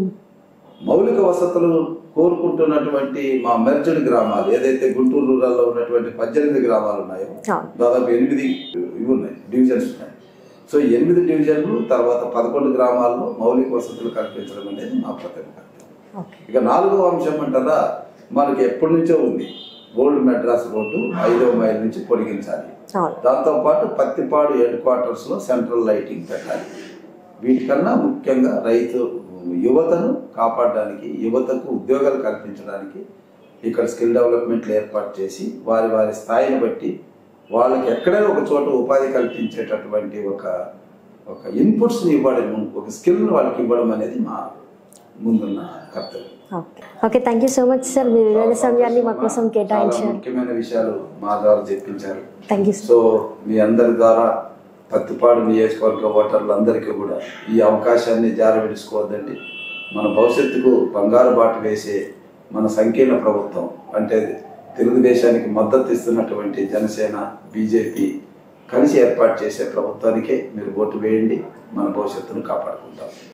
మౌలిక వసతులు కోరుకుంటున్నటువంటి మా మెర్జడ్ గ్రామాలు, ఏదైతే గుంటూరు రూరల్లో ఉన్నటువంటి పద్దెనిమిది గ్రామాలు ఉన్నాయో, దాదాపు ఎనిమిది ఇవి ఉన్నాయి, డివిజన్స్ ఉన్నాయి. సో ఎనిమిది డివిజన్లు తర్వాత పదకొండు గ్రామాల్లో మౌలిక వసతులు కల్పించడం అనేది మా ప్రథమ కర్తవ్యం. ఇక నాలుగో అంశం అంటారా, మనకి ఎప్పటి నుంచో ఉంది, ఓల్డ్ మెడ్రాస్ రోడ్డు ఐదో మైల్ నుంచి పొడిగించాలి. దాంతో పాటు పత్తిపాడు హెడ్ క్వార్టర్స్ లో సెంట్రల్ లైటింగ్ పెట్టాలి. వీటికన్నా ముఖ్యంగా రైతు యువతను కాపాడడానికి, యువతకు ఉద్యోగాలు కల్పించడానికి ఇక్కడ స్కిల్ డెవలప్మెంట్లు ఏర్పాటు చేసి వారి వారి స్థాయిని బట్టి వాళ్ళకి ఎక్కడైనా ఒక చోట ఉపాధి కల్పించేటటువంటి ఒక ఒక ఇన్పుట్స్ని ఇవ్వడం, ఒక స్కిల్ని వాళ్ళకి ఇవ్వడం అనేది మా ముందున్న కర్తవ్యం. Okay, thank you so much sir, మీ విలువైన సమయాన్ని మా కోసం కేటాయించారు. ముఖ్యమైన విషయాలు మా ద్వారా చెప్పించారు. Thank you. సో మీ అందరి ద్వారా పత్తిపాడు నియోజకవర్గ ఓటర్లందరికీ కూడా ఈ అవకాశాన్ని జారవిడుచుకోవద్దండి. మన భవిష్యత్తుకు బంగారు బాట వేసే మన సంకీర్ణ ప్రభుత్వం అంటే తెలుగుదేశానికి మద్దతు ఇస్తున్నటువంటి జనసేన, బీజేపీ కలిసి ఏర్పాటు చేసే ప్రభుత్వానికే మీరు ఓటు వేయండి. మన భవిష్యత్తును కాపాడుకుంటాం.